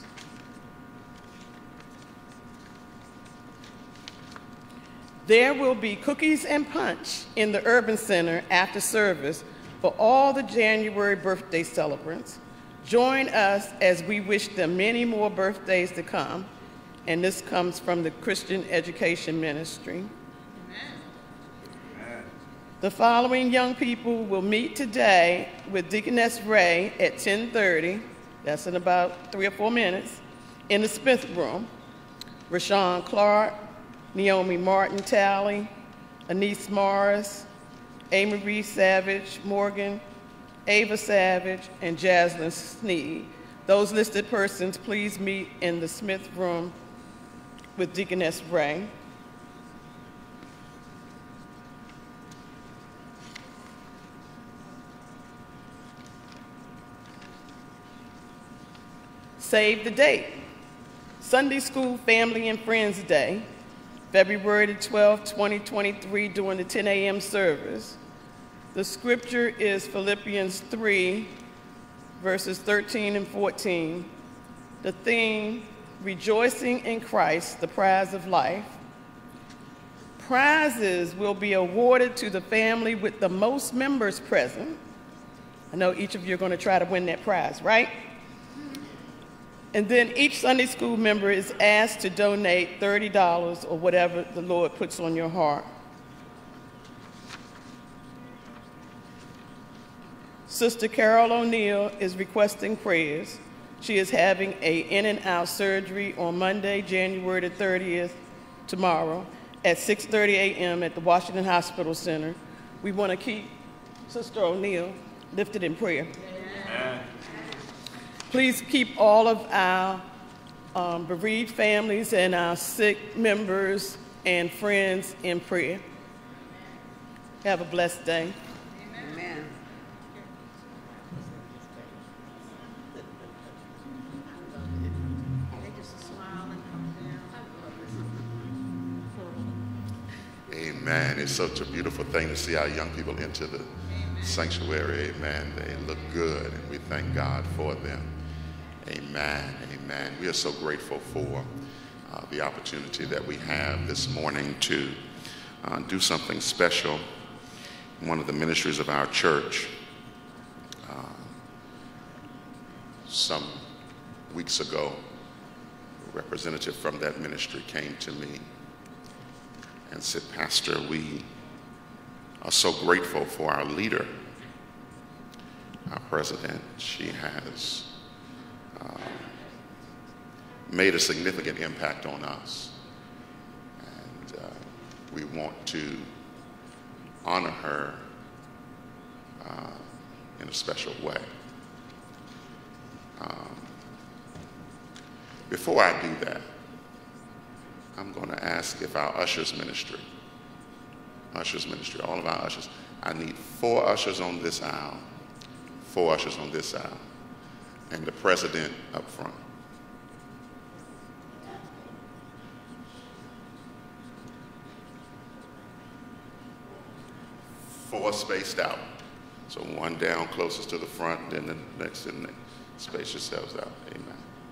There will be cookies and punch in the Urban Center after service for all the January birthday celebrants. Join us as we wish them many more birthdays to come. And this comes from the Christian Education Ministry. The following young people will meet today with Deaconess Ray at 10:30, that's in about 3 or 4 minutes, in the Smith Room. Rashawn Clark, Naomi Martin Talley, Anise Morris, A. Marie Savage Morgan, Ava Savage, and Jaslyn Sneed. Those listed persons, please meet in the Smith Room with Deaconess Ray. Save the date. Sunday School Family and Friends Day, February the 12th, 2023, during the 10 a.m. service. The scripture is Philippians 3, verses 13 and 14. The theme, Rejoicing in Christ, the prize of life. Prizes will be awarded to the family with the most members present. I know each of you are going to try to win that prize, right? And then each Sunday school member is asked to donate $30 or whatever the Lord puts on your heart. Sister Carol O'Neill is requesting prayers. She is having an in-and-out surgery on Monday, January the 30th, tomorrow, at 6:30 a.m. at the Washington Hospital Center. We want to keep Sister O'Neill lifted in prayer. Amen. Please keep all of our bereaved families and our sick members and friends in prayer. Have a blessed day. Amen. Amen. It's such a beautiful thing to see our young people into the sanctuary. Amen. They look good, and we thank God for them. Amen. Amen. We are so grateful for the opportunity that we have this morning to do something special. One of the ministries of our church, some weeks ago, a representative from that ministry came to me and said, "Pastor, we are so grateful for our leader, our president. She has made a significant impact on us, and we want to honor her in a special way." Before I do that, I'm going to ask if our ushers ministry, all of our ushers, I need 4 ushers on this aisle, 4 ushers on this aisle, and the president up front. Four spaced out. So one down closest to the front, then the next and next. Space yourselves out. Amen.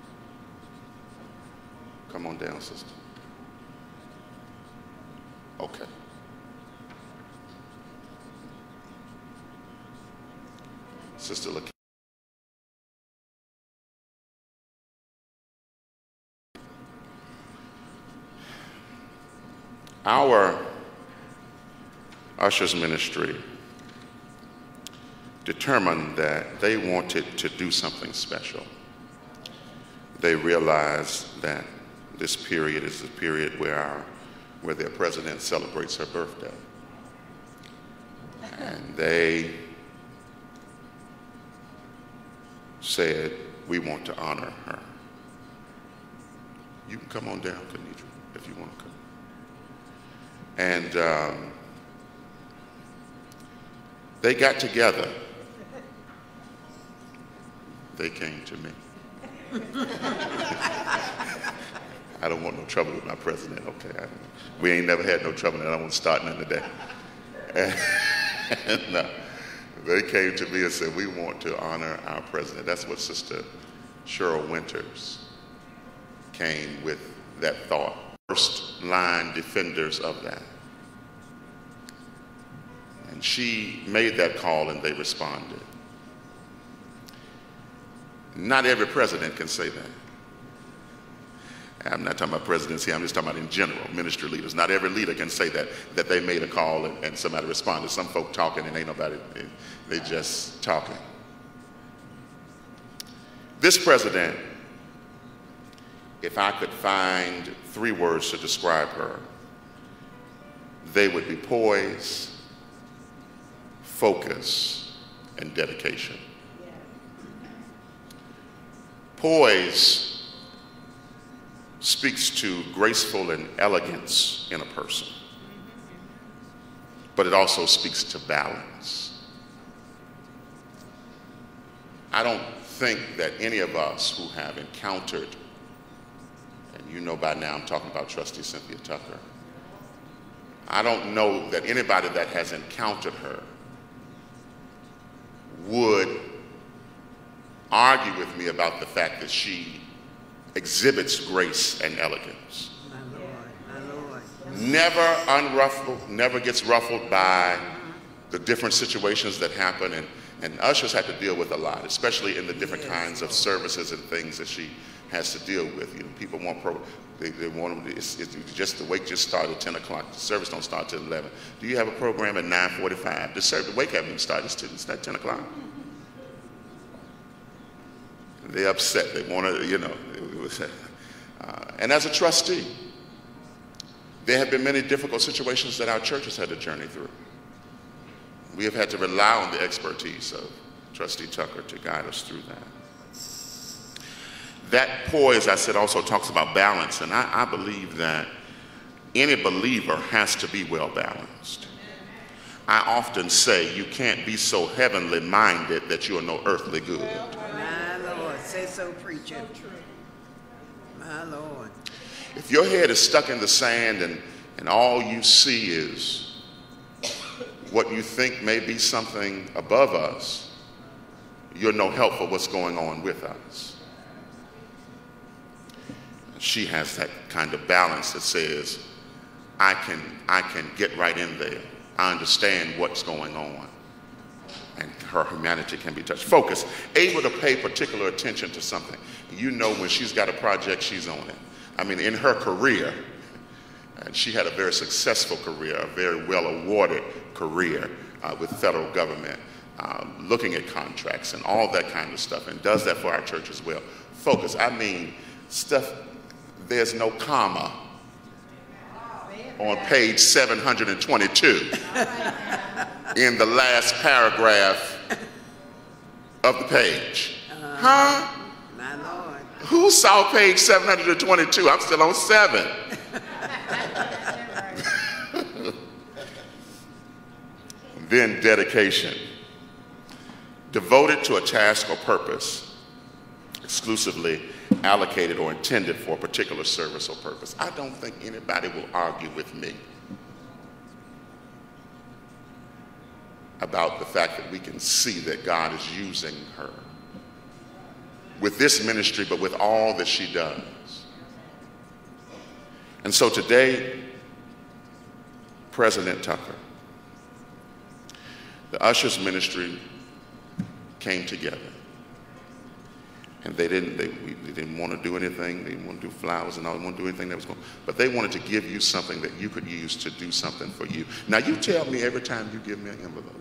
Come on down, sister. Okay. Sister LaKay. Our ushers ministry determined that they wanted to do something special. They realized that this period is the period where their president celebrates her birthday. And they said, "We want to honor her." You can come on down, Kenitra, if you want to come. And they got together. They came to me. I don't want no trouble with my president, okay? We ain't never had no trouble, and I don't want to start nothing today. And they came to me and said, "We want to honor our president." That's what Sister Cheryl Winters came with that thought. First line defenders of that. And she made that call and they responded. Not every president can say that. I'm not talking about presidents here, I'm just talking about in general, ministry leaders. Not every leader can say that they made a call and somebody responded. Some folk talking and ain't nobody, they just talking. This president, if I could find 3 words to describe her, they would be poise, focus, and dedication. Poise speaks to graceful and elegance in a person, but it also speaks to balance. I don't think that any of us who have encountered, and you know by now I'm talking about Trustee Cynthia Tucker, I don't know that anybody that has encountered her would argue with me about the fact that she exhibits grace and elegance. My Lord. Never unruffled, never gets ruffled by the different situations that happen, and ushers have to deal with a lot, especially in the different kinds of services and things that she has to deal with. You know, people want they want them. It's just the wake just started at 10 o'clock. The service don't start till 11. Do you have a program at 9:45? The wake hasn't even started. It's not 10 o'clock. They're upset. They want to, you know. And as a trustee, there have been many difficult situations that our church has had to journey through. We have had to rely on the expertise of Trustee Tucker to guide us through that. That poise, I said, also talks about balance, and I believe that any believer has to be well balanced. I often say you can't be so heavenly minded that you are no earthly good. My Lord, say so, preacher. My Lord. If your head is stuck in the sand and all you see is what you think may be something above us, you're no help for what's going on with us. She has that kind of balance that says, I can get right in there. I understand what's going on. And her humanity can be touched. Focus, able to pay particular attention to something. You know when she's got a project, she's on it. I mean, in her career, and she had a very successful career, a very well-awarded career with federal government, looking at contracts and all that kind of stuff, and does that for our church as well. Focus, I mean, stuff, there's no comma on page 722 in the last paragraph of the page. Huh? My Lord. Who saw page 722? I'm still on 7. Then dedication. Devoted to a task or purpose, exclusively allocated or intended for a particular service or purpose. I don't think anybody will argue with me about the fact that we can see that God is using her with this ministry, but with all that she does. And so today, President Tucker, the ushers ministry came together. And they didn't want to do anything. They didn't want to do flowers and all. They didn't want to do anything that was going. But they wanted to give you something that you could use to do something for you. Now you tell me every time you give me an envelope.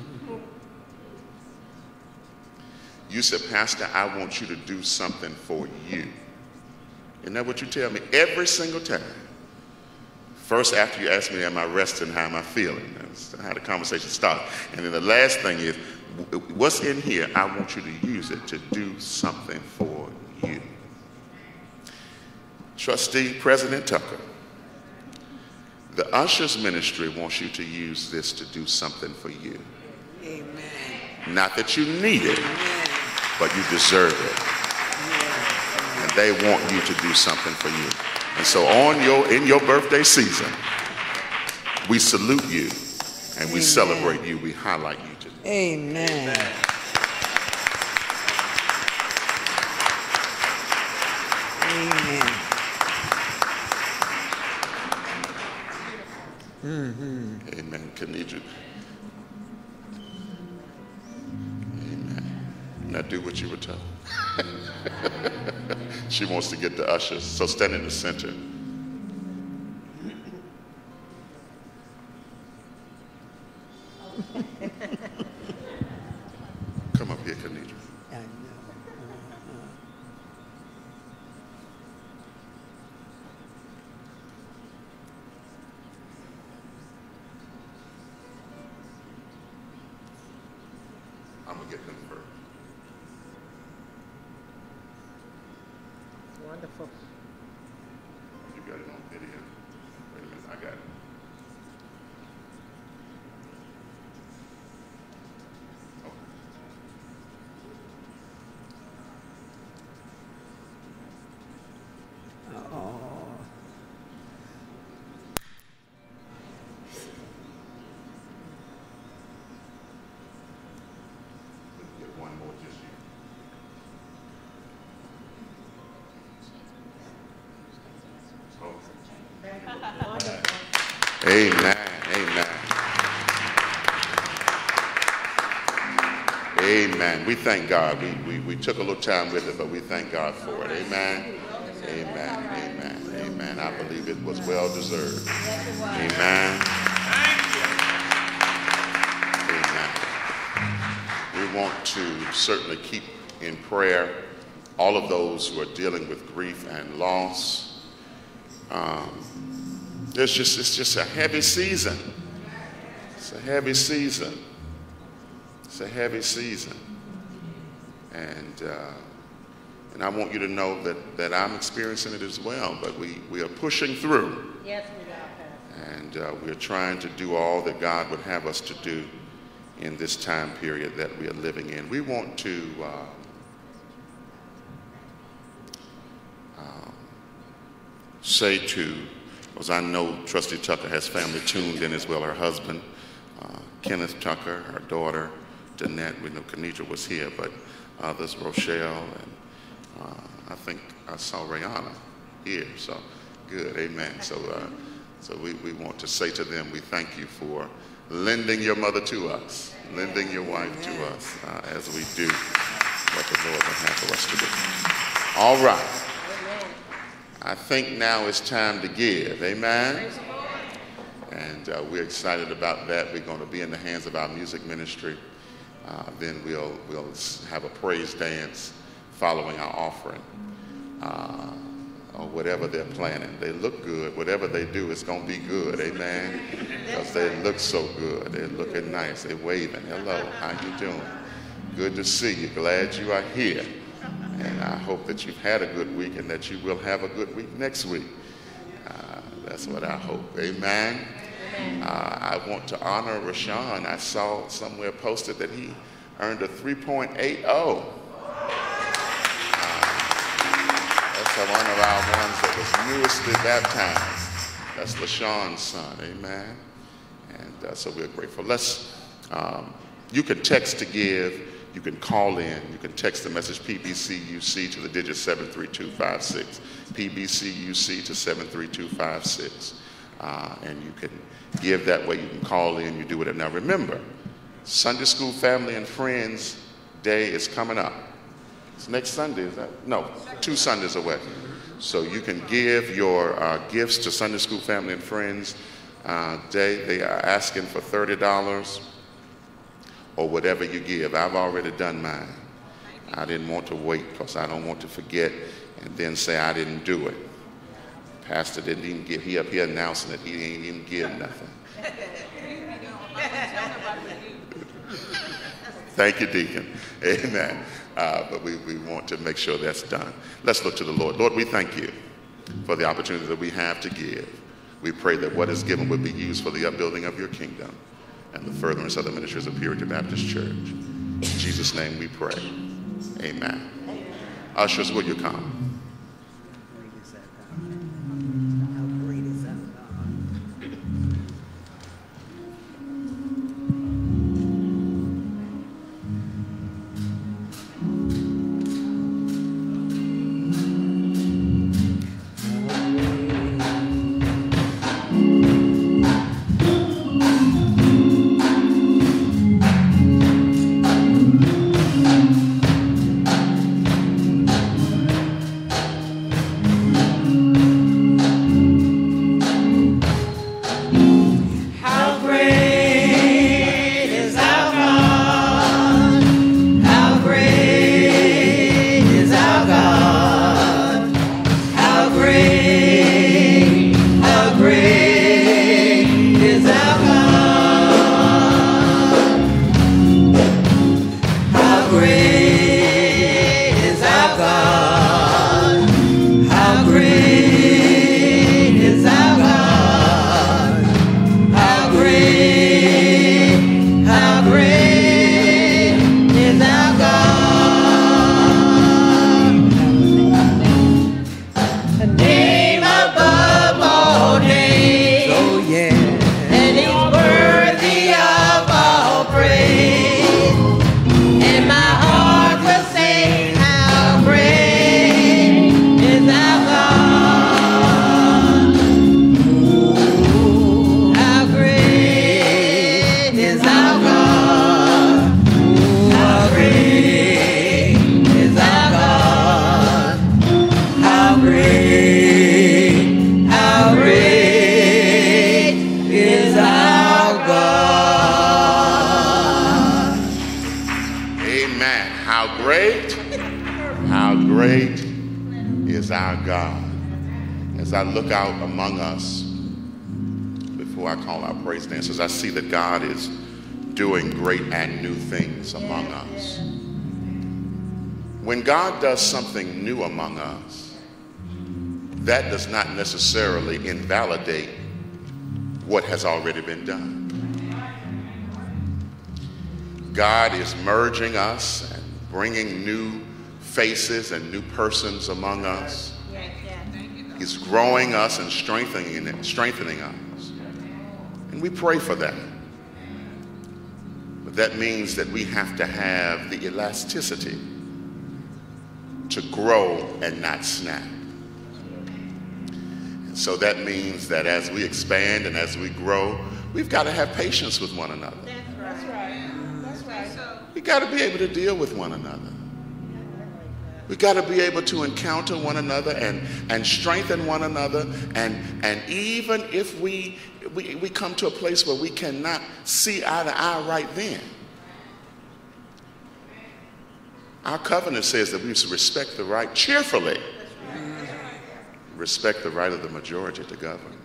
You said, Pastor, I want you to do something for you. Isn't that what you tell me every single time? First, after you ask me, am I resting? How am I feeling? That's how the conversation starts. And then the last thing is, what's in here, I want you to use it to do something for you. Trustee President Tucker, the ushers ministry wants you to use this to do something for you. Amen. Not that you need it, Amen. but you deserve it. And they want you to do something for you. And so in your birthday season, we salute you and we celebrate you. We highlight you today. Amen. Amen. Mm-hmm. Amen. Kenidra. Amen. Now do what you were told. She wants to get the ushers. So stand in the center. Come up here, Kenidra. I know. I'm going to get them first. Wonderful. You got it on video. Wait a minute, I got it. Oh. Get one more just you. Amen. Amen. Amen. We thank God. We took a little time with it, but we thank God for it. Amen. Amen. Amen. Amen. I believe it was well deserved. Amen. Amen. We want to certainly keep in prayer all of those who are dealing with grief and loss. It's just a heavy season. It's a heavy season. It's a heavy season. And I want you to know that I'm experiencing it as well, but we are pushing through. Yes, we are. And we're trying to do all that God would have us to do in this time period that we are living in. We want to say to, because I know Trustee Tucker has family tuned in as well, her husband, Kenneth Tucker, her daughter, Danette. We know Kenitra was here, but others, Rochelle, and I think I saw Rihanna here, so good, amen. So we want to say to them, we thank you for lending your mother to us, lending your wife to us as we do what the Lord would have for us to do. All right. I think now it's time to give, amen. And we're excited about that. We're going to be in the hands of our music ministry. Then we'll have a praise dance following our offering, or whatever they're planning. They look good. Whatever they do, it's going to be good, amen, because they look so good. They're looking nice. They're waving. Hello, how you doing? Good to see you. Glad you are here. And I hope that you've had a good week and that you will have a good week next week. That's what I hope, amen. I want to honor Rashawn. I saw somewhere posted that he earned a 3.80. That's one of our ones that was newestly baptized. That's LaShawn's son, amen. And so we're grateful. You can text to give, you can call in, you can text the message PBCUC to the digit 73256, PBCUC to 73256, and you can give that way. You can call in, you do it. Now remember, Sunday School Family and Friends Day is coming up. It's next Sunday, is that? No, 2 Sundays away. So you can give your gifts to Sunday School Family and Friends Day. They are asking for $30 or whatever you give. I've already done mine. I didn't want to wait because I don't want to forget and then say I didn't do it. Pastor didn't even give, he up here announcing that he didn't even give nothing. Thank you, Deacon. Amen. But we want to make sure that's done. Let's look to the Lord. Lord, we thank you for the opportunity that we have to give. We pray that what is given would be used for the upbuilding of your kingdom and the furtherance of the ministries of Purity Baptist Church. In Jesus' name we pray. Amen. Ushers, will you come? Look out among us before I call our praise dancers. I see that God is doing great and new things among us. When God does something new among us, that does not necessarily invalidate what has already been done. God is merging us and bringing new faces and new persons among us. He's growing us and strengthening us. And we pray for that. that means that we have to have the elasticity to grow and not snap. And so that means that as we expand and as we grow, we've got to have patience with one another. That's right. That's right. We got to be able to deal with one another. We got to be able to encounter one another and strengthen one another. And even if we come to a place where we cannot see eye to eye right then, our covenant says that we should respect the right cheerfully. Respect the right of the majority to govern.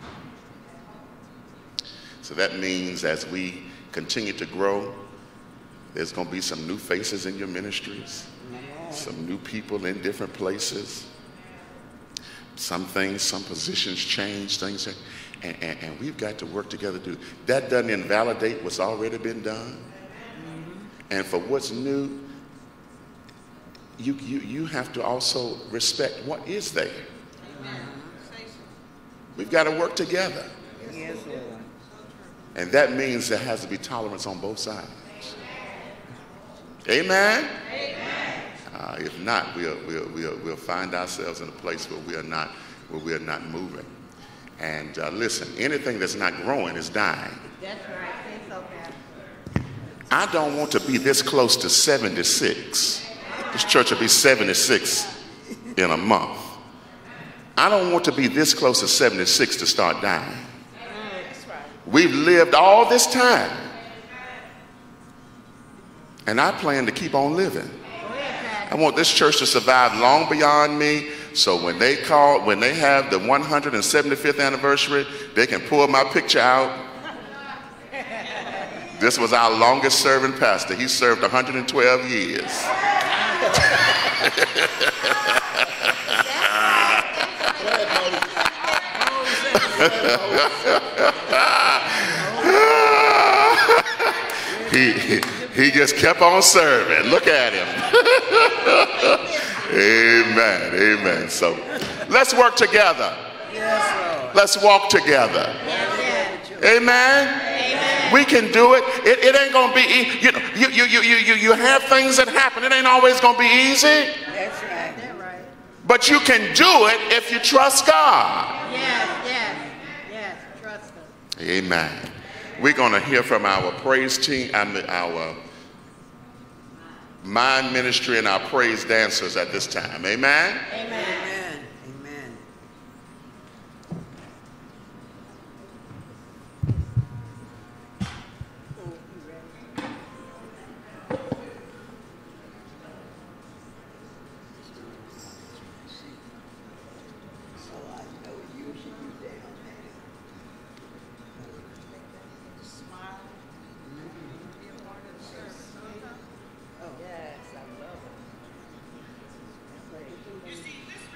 So that means as we continue to grow, there's going to be some new faces in your ministries, some new people in different places. Some things, some positions change, things change, and we've got to work together to do. That doesn't invalidate what's already been done. And for what's new, you have to also respect what is there. We've got to work together. Yes, Lord. And that means there has to be tolerance on both sides. Amen? If not, we'll find ourselves in a place where we are not moving. And listen, anything that's not growing is dying. That's right. Say so, Pastor. I don't want to be this close to 76. This church will be 76 in a month. I don't want to be this close to 76 to start dying. We've lived all this time, and I plan to keep on living. I want this church to survive long beyond me, so when they have the 175th anniversary, they can pull my picture out. This was our longest serving pastor. He served 112 years. He just kept on serving. Look at him. Amen. Amen. So let's work together. Let's walk together. Amen. We can do it. It ain't gonna be. You have things that happen. It ain't always gonna be easy. That's right. But you can do it if you trust God. Yes, trust him. Amen. We're going to hear from our praise team, our mind ministry, and our praise dancers at this time. Amen. Amen. Amen. You see, this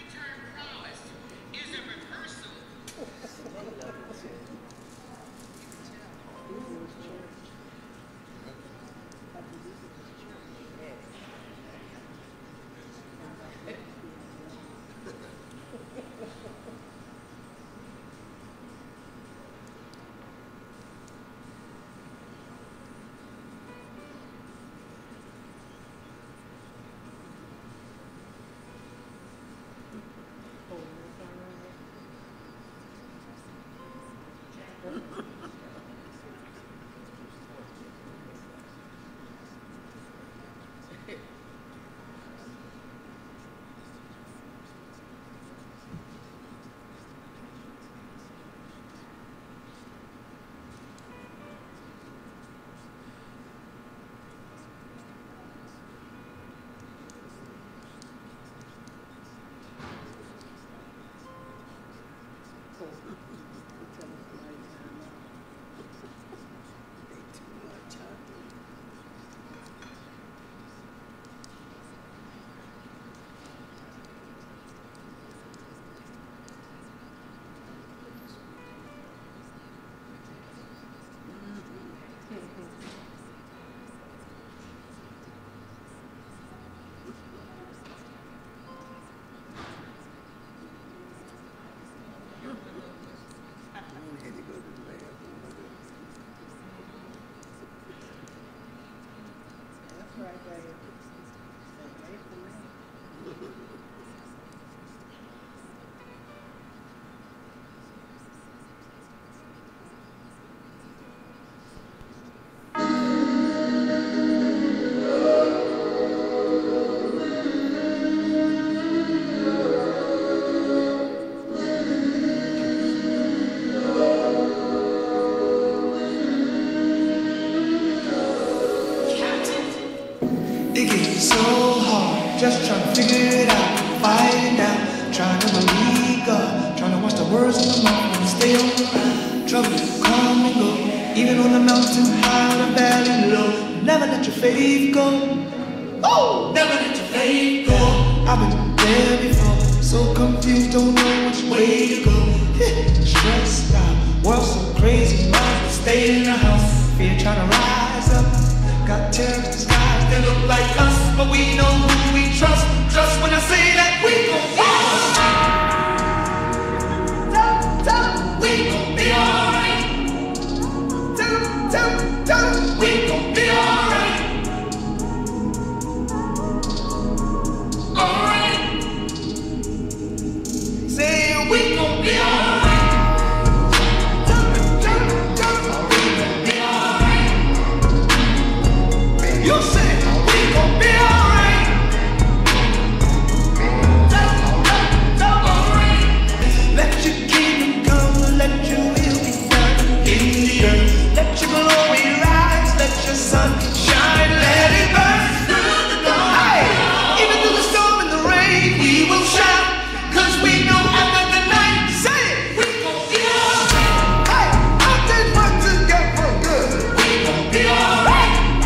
It gets so hard, just trying to figure it out, fighting out, trying to believe God, trying to watch the words in the mouth and stay on the ground. Trouble come and go, even on the mountain high, on the valley low. Never let your faith go. Oh, never let your faith go. I've been there before, so confused, don't know which way to go. Stressed out, world so crazy, mind stay in the house, fear trying to rise up. Got terrorists disguised, they look like us, but we know who we trust. Trust when I say that we gon' be alright. Tell 'em we gon' be alright. Tell 'em we gon' be alright. Alright. Say we gon' be alright. You say we gon' be alright. Let your kingdom come, let your will be done in the earth. Let your glory rise, let your sun shine, let it burn. Hey, even through the storm and the rain, we will shout, 'cause we know after the night, say it, we gon' be alright. Hey, all things work together for good. We gon' be alright.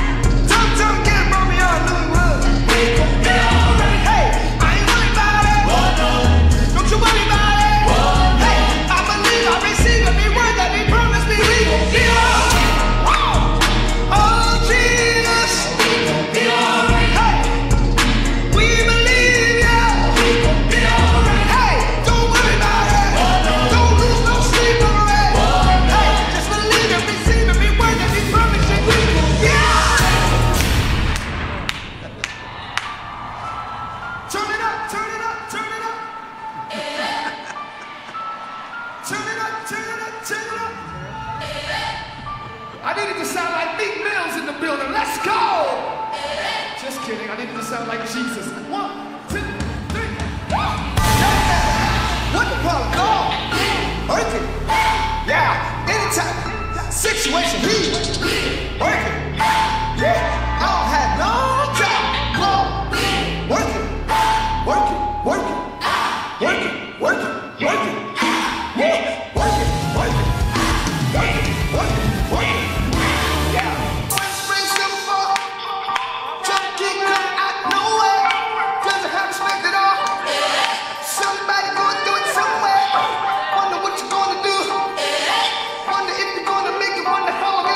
I needed to sound like Meek Mills in the building. Let's go! Just kidding. I needed to sound like Jesus. 1, 2, 3. Yeah! What the problem? Go! Work it. Yeah. Anytime. Situation. Work it. Yeah. I don't have no time. Go. Work it. Work it. Work it. Work it. Work it. Work it. Yeah. Work it. Work it. Work it. Work it. Work it. Wonder if you're gonna make it, wonder how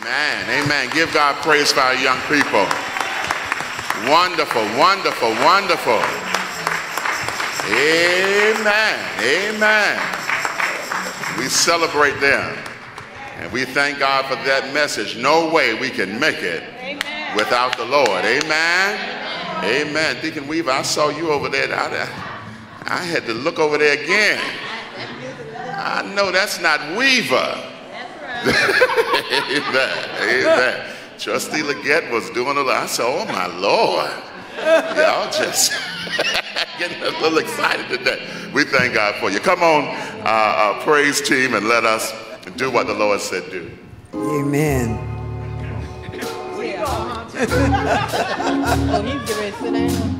Amen. Amen. Give God praise for our young people. Wonderful, wonderful, wonderful. Amen. Amen. We celebrate them. And we thank God for that message. No way we can make it without the Lord. Amen. Amen. Deacon Weaver, I saw you over there. I had to look over there again. I know that's not Weaver. Amen. Amen. Trustee Leggett was doing a lot. I said, oh my Lord. Y'all just getting a little excited today. We thank God for you. Come on, praise team, and let us do what the Lord said do. Amen. Oh, he's getting ready to sit down.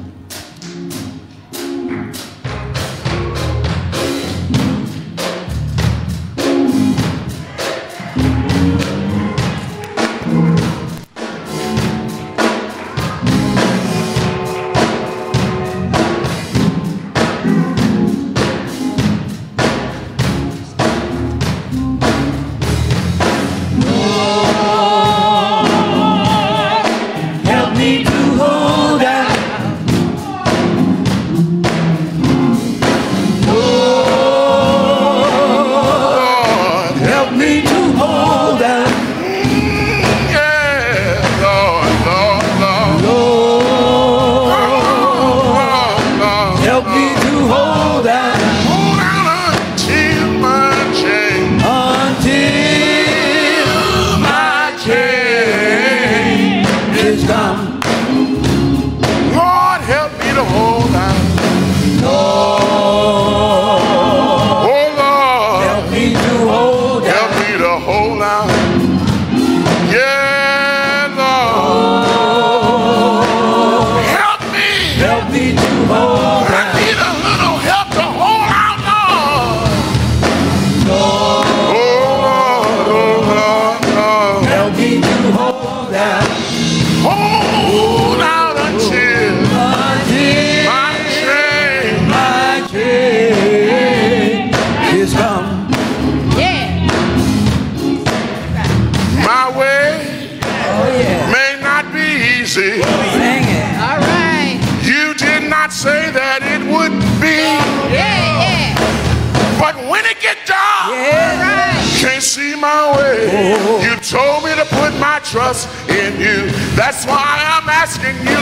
Trust in you. That's why I'm asking you,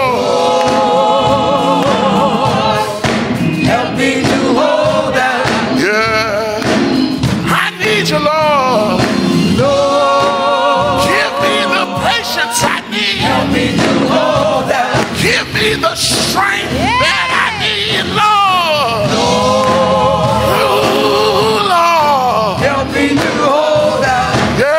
Lord, help me to hold out. Yeah, I need you, Lord. Lord, give me the patience I need. Help me to hold out. Give me the strength that I need, Lord. Lord, help me to hold out.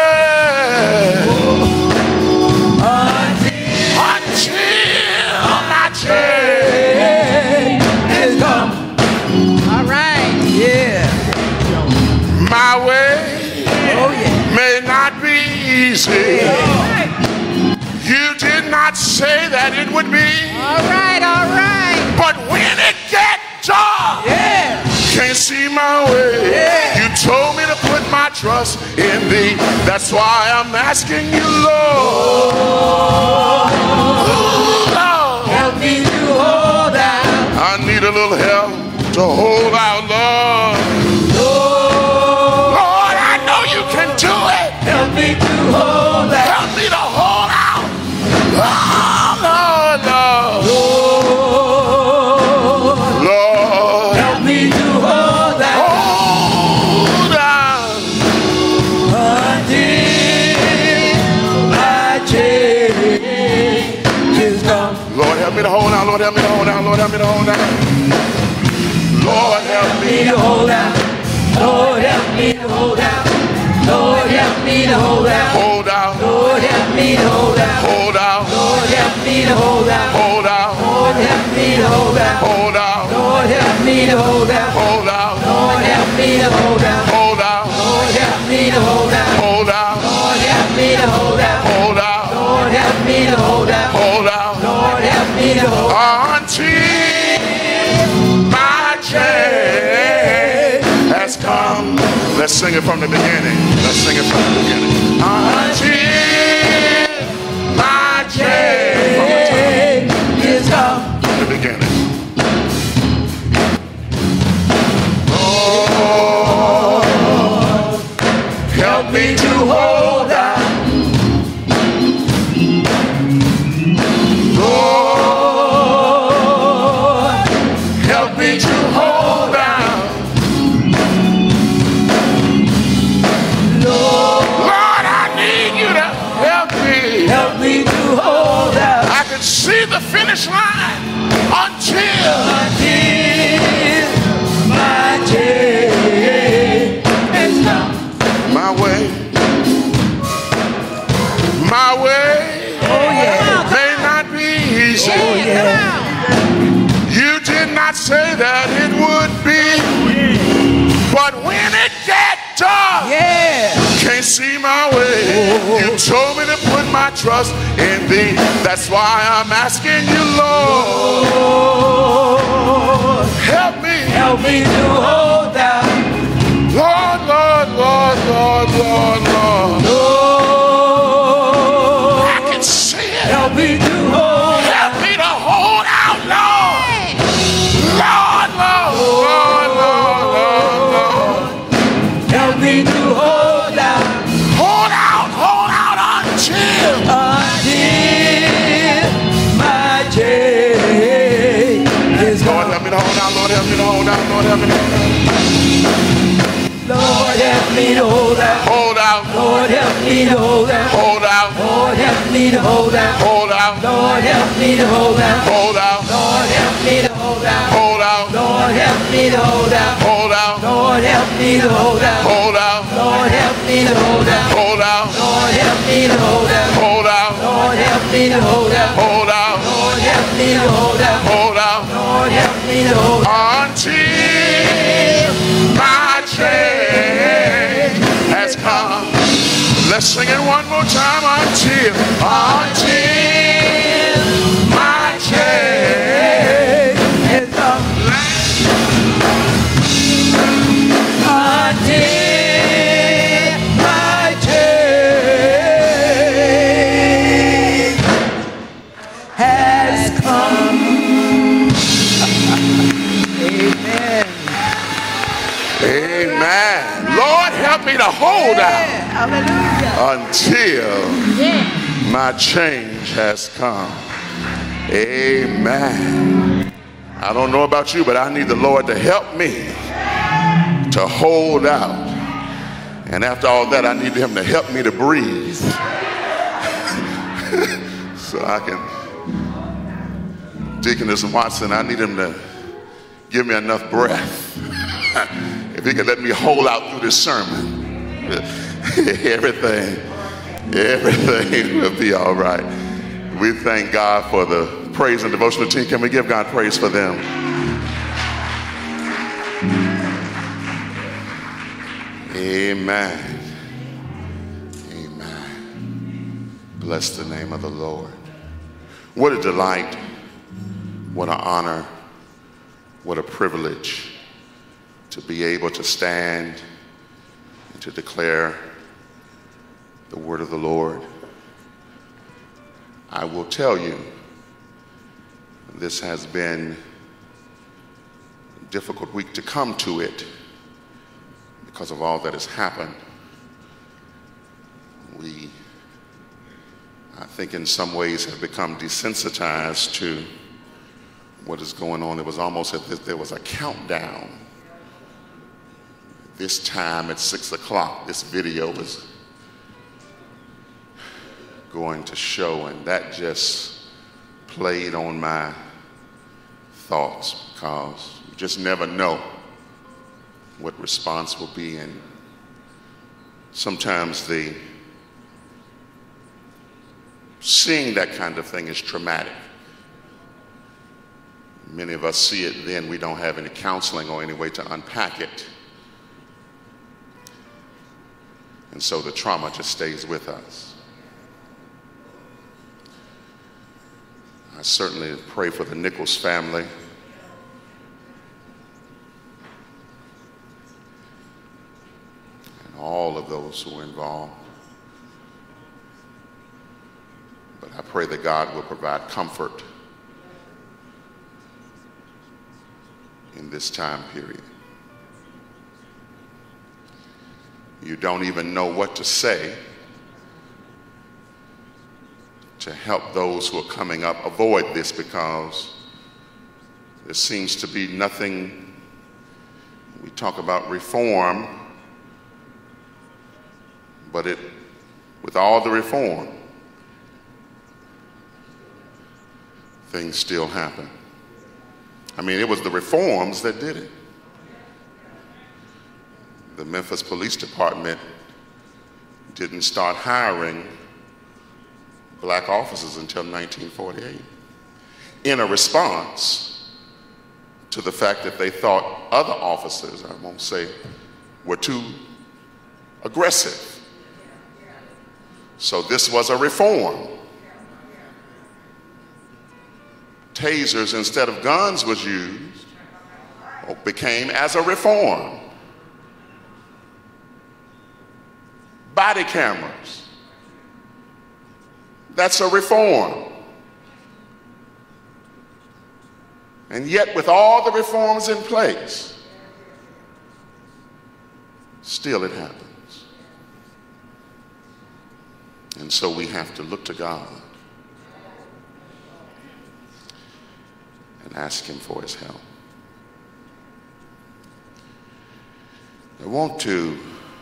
You did not say that it would be. All right. But when it gets dark, can't see my way. You told me to put my trust in thee. That's why I'm asking you, Lord. Lord, help me to hold out. I need a little help to hold out, Lord. Lord, I know you can do it. Help me to hold out. Help me to hold out. Oh, Lord, Lord. Lord. Help me to hold out. Hold out. Until my change is gone. Lord, help me to hold out. Lord, help me to hold out. Lord, help me to hold out. Lord, help me to hold out. Lord, help me to hold out. Lord, help me to hold out. Hold out. Lord, help me to hold out. Hold out. Lord, help me to hold out. Hold out. Lord, help me to hold out. Hold out. Lord, help me to hold out. Hold out. Lord, help me to hold out. Hold out. Lord, help me to hold out. Hold out. Lord, help me to hold out. Hold out. Lord, help me to hold out. Hold out. Lord, help me to hold out. Until my change has come. Let's sing it from the beginning. Let's sing it from the beginning. Until help me to hold out. Lord, help me to hold out. Lord, I need you to help me. Help me to hold out. I can see the finish line until my day is done. My way, may not be easy. You did not say that it would be, but when it gets dark, can't see my way. You told me to put my trust in thee. That's why I'm asking you, Lord, help me to hold out. Lord, Lord, Lord, Lord, Lord, Lord. Lord, I can see it. Help me to hold out. Help me to hold out, Lord. Lord, Lord, Lord, Lord, Lord, Lord. Help me to hold out. Hold out until my day is gone. Lord, help me to hold out. Lord, help me to hold out. Lord, help me to hold out. Lord, help me to hold out. Hold out. Lord, help me to hold out. Hold out. Lord, help me to hold out. Hold out. Lord, help me to hold out. Hold out. Lord, help me to hold out. Hold out. Lord, help me to hold out. Hold out. Lord, help me to hold out. Hold out. Lord, help me to hold out. Hold out. Lord, help me to hold out. Hold out. Lord, help me to hold out. Hold out. Lord, help me to hold out. Hold out. Lord, help me to hold out. Until my change has come. Let's sing it one more time. Until my change has come. Until my change has come. Amen. Amen. Lord, help me to hold out until my change has come. Amen. I don't know about you, but I need the Lord to help me to hold out. And after all that, I need him to help me to breathe. So I can, Deaconess Watson, I need him to give me enough breath. If he could let me hold out through this sermon, everything will be all right. We thank God for the praise and devotional team. Can we give God praise for them? Amen. Amen. Bless the name of the Lord. What a delight, what an honor, what a privilege to be able to stand and to declare the word of the Lord. I will tell you, this has been a difficult week to come to it because of all that has happened. We, I think in some ways, have become desensitized to what is going on. It was almost as if there was a countdown. This time at 6 o'clock, this video was going to show, and that just played on my thoughts because you just never know what response will be. And sometimes seeing that kind of thing is traumatic. Many of us see it, then we don't have any counseling or any way to unpack it. And so the trauma just stays with us. I certainly pray for the Nichols family. And all of those who are involved. But I pray that God will provide comfort in this time period. You don't even know what to say to help those who are coming up avoid this, because there seems to be nothing. We talk about reform, but with all the reform, things still happen. I mean, it was the reforms that did it. The Memphis Police Department didn't start hiring black officers until 1948 in a response to the fact that they thought other officers, I won't say, were too aggressive. So this was a reform. Tasers instead of guns was used, or became as a reform. Body cameras, that's a reform. And yet, with all the reforms in place, still it happens. And so we have to look to God and ask him for his help. I want to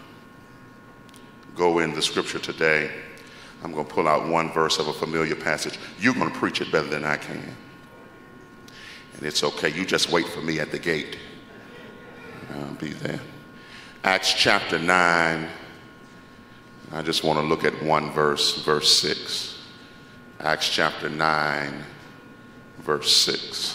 go in the scripture today. I'm going to pull out one verse of a familiar passage. You're going to preach it better than I can. And it's okay. You just wait for me at the gate. I'll be there. Acts chapter 9. I just want to look at one verse, verse 6. Acts chapter 9, verse 6.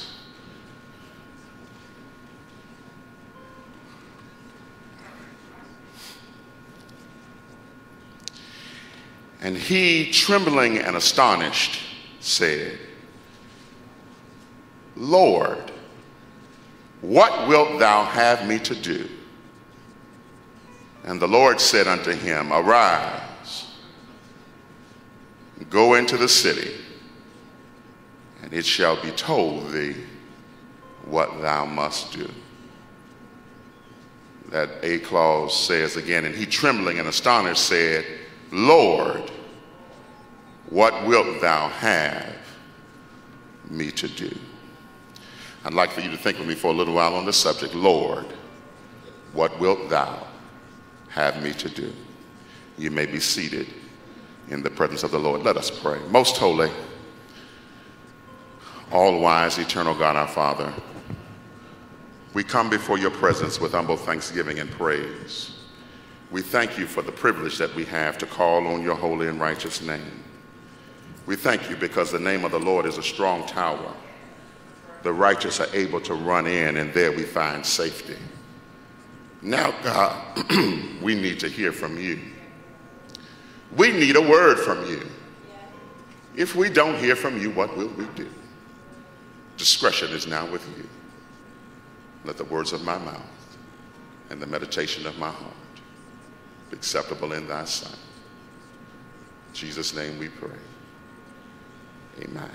And he, trembling and astonished, said, Lord, what wilt thou have me to do? And the Lord said unto him, Arise, go into the city, and it shall be told thee what thou must do. That A clause says again, and he, trembling and astonished, said, Lord, what wilt thou have me to do? I'd like for you to think with me for a little while on this subject. Lord, what wilt thou have me to do? You may be seated in the presence of the Lord. Let us pray. Most holy, all-wise, eternal God, our Father, we come before your presence with humble thanksgiving and praise. We thank you for the privilege that we have to call on your holy and righteous name. We thank you because the name of the Lord is a strong tower. The righteous are able to run in, and there we find safety. Now, God, we need to hear from you. We need a word from you. If we don't hear from you, what will we do? Discretion is now with you. Let the words of my mouth and the meditation of my heart be acceptable in thy sight. In Jesus' name we pray. Amen.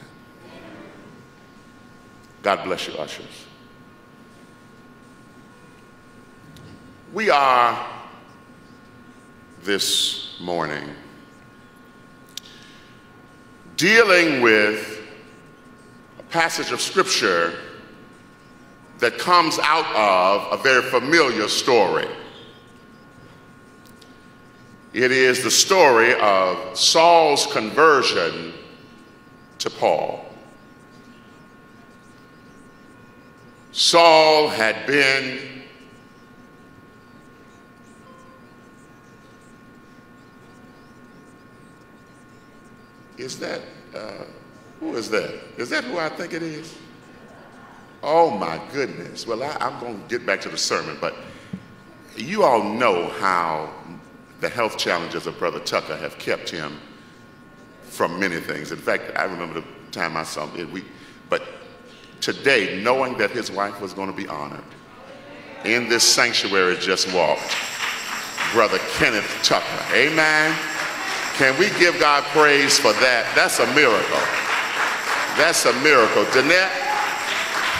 God bless you, ushers. We are this morning dealing with a passage of scripture that comes out of a very familiar story. It is the story of Saul's conversion to Paul. Saul had been who is that? Is that who I think it is? Oh my goodness. Well, I'm going to get back to the sermon, but you all know how the health challenges of Brother Tucker have kept him from many things. In fact, I remember the time I saw him, but today, knowing that his wife was going to be honored, in this sanctuary just walked Brother Kenneth Tucker. Amen. Can we give God praise for that? That's a miracle. That's a miracle. Danette,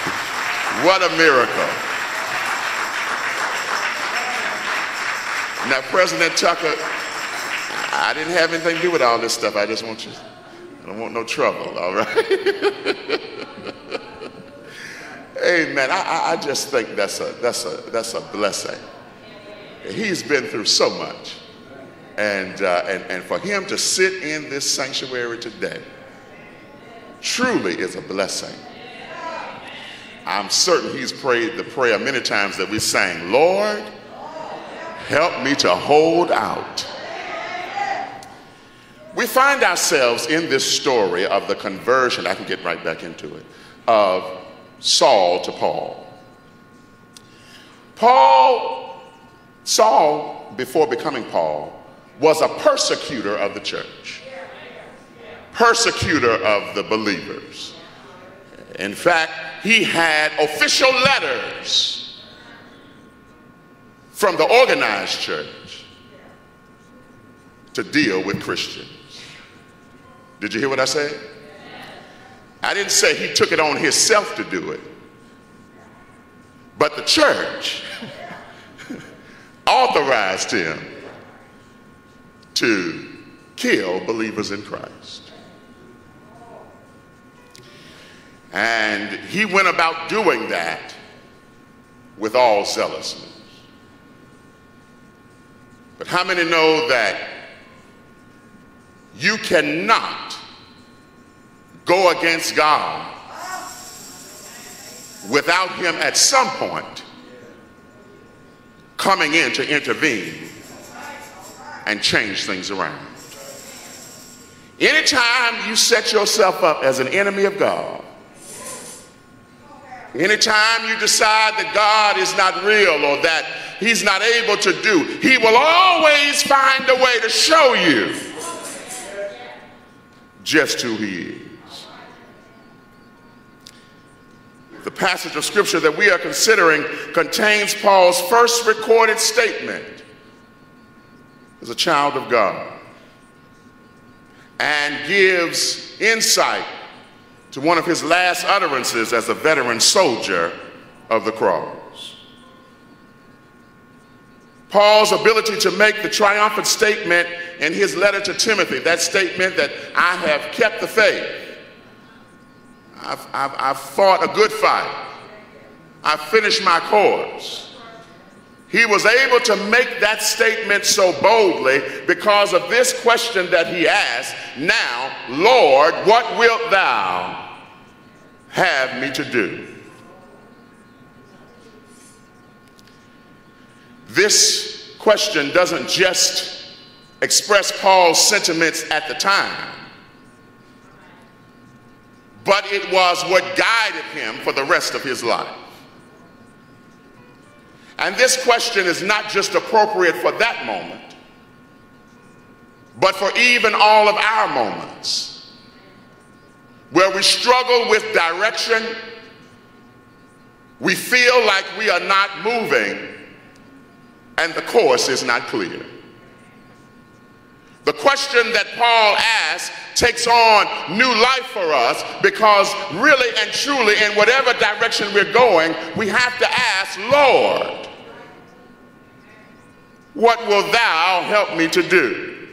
what a miracle. Now, President Tucker, I didn't have anything to do with all this stuff. I just want you, I don't want no trouble, all right? Amen. I just think that's a blessing. He's been through so much. And for him to sit in this sanctuary today truly is a blessing. I'm certain he's prayed the prayer many times that we sang, Lord, help me to hold out. We find ourselves in this story of the conversion, I can get right back into it, of Saul to Paul. Saul, before becoming Paul, was a persecutor of the church, persecutor of the believers. In fact, he had official letters from the organized church to deal with Christians. Did you hear what I said? I didn't say he took it on himself to do it, but the church authorized him to kill believers in Christ. And he went about doing that with all zealousness. But how many know that you cannot go against God without him at some point coming in to intervene and change things around? Anytime you set yourself up as an enemy of God, anytime you decide that God is not real or that he's not able to do, he will always find a way to show you just who he is. The passage of scripture that we are considering contains Paul's first recorded statement as a child of God and gives insight to one of his last utterances as a veteran soldier of the cross. Paul's ability to make the triumphant statement in his letter to Timothy, that statement that I have kept the faith, I've fought a good fight, I've finished my course. He was able to make that statement so boldly because of this question that he asked, now, Lord, what wilt thou have me to do? This question doesn't just express Paul's sentiments at the time, but it was what guided him for the rest of his life. And this question is not just appropriate for that moment, but for even all of our moments where we struggle with direction, we feel like we are not moving, and the course is not clear. The question that Paul asks takes on new life for us because really and truly in whatever direction we're going, we have to ask, Lord, what will thou help me to do?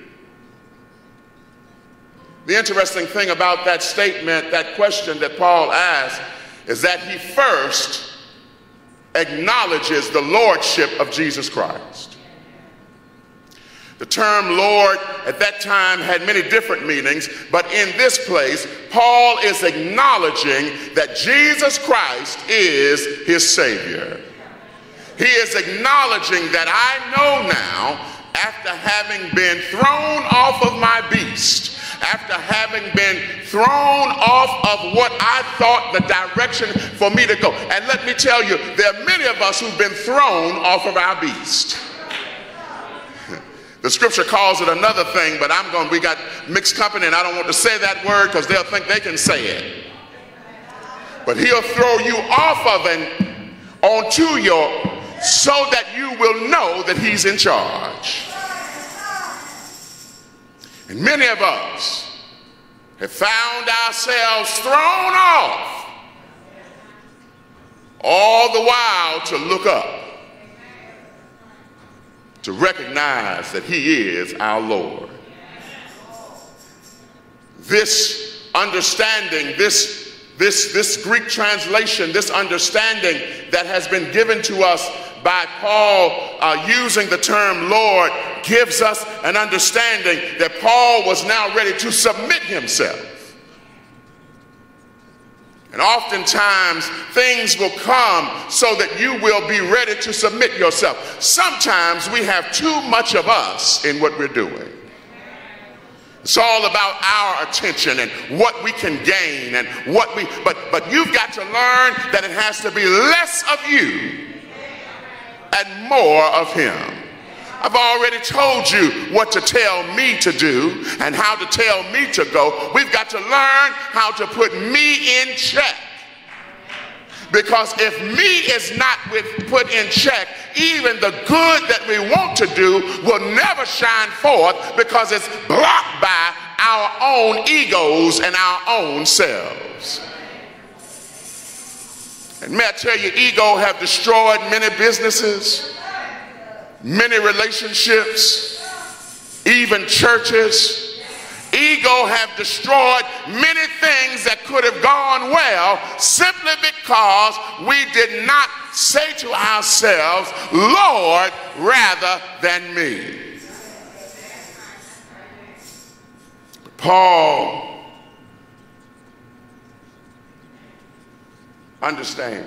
The interesting thing about that statement, that question that Paul asked, is that he first acknowledges the lordship of Jesus Christ. The term Lord at that time had many different meanings, but in this place, Paul is acknowledging that Jesus Christ is his Savior. He is acknowledging that I know now, after having been thrown off of my beast, after having been thrown off of what I thought the direction for me to go. And let me tell you, there are many of us who've been thrown off of our beast. The scripture calls it another thing, but we got mixed company and I don't want to say that word because they'll think they can say it. But he'll throw you off of and onto so that you will know that he's in charge. And many of us have found ourselves thrown off, all the while to look up to recognize that he is our Lord. This understanding, this Greek translation, this understanding that has been given to us by Paul using the term Lord gives us an understanding that Paul was now ready to submit himself. And oftentimes things will come so that you will be ready to submit yourself. Sometimes we have too much of us in what we're doing. It's all about our attention and what we can gain and what we, but you've got to learn that it has to be less of you and more of him. I've already told you what to tell me to do and how to tell me to go. We've got to learn how to put me in check. Because if me is not put in check, even the good that we want to do will never shine forth because it's blocked by our own egos and our own selves. And may I tell you, ego have destroyed many businesses, many relationships, even churches. Ego have destroyed many things that could have gone well simply because we did not say to ourselves, Lord, rather than me. Paul understand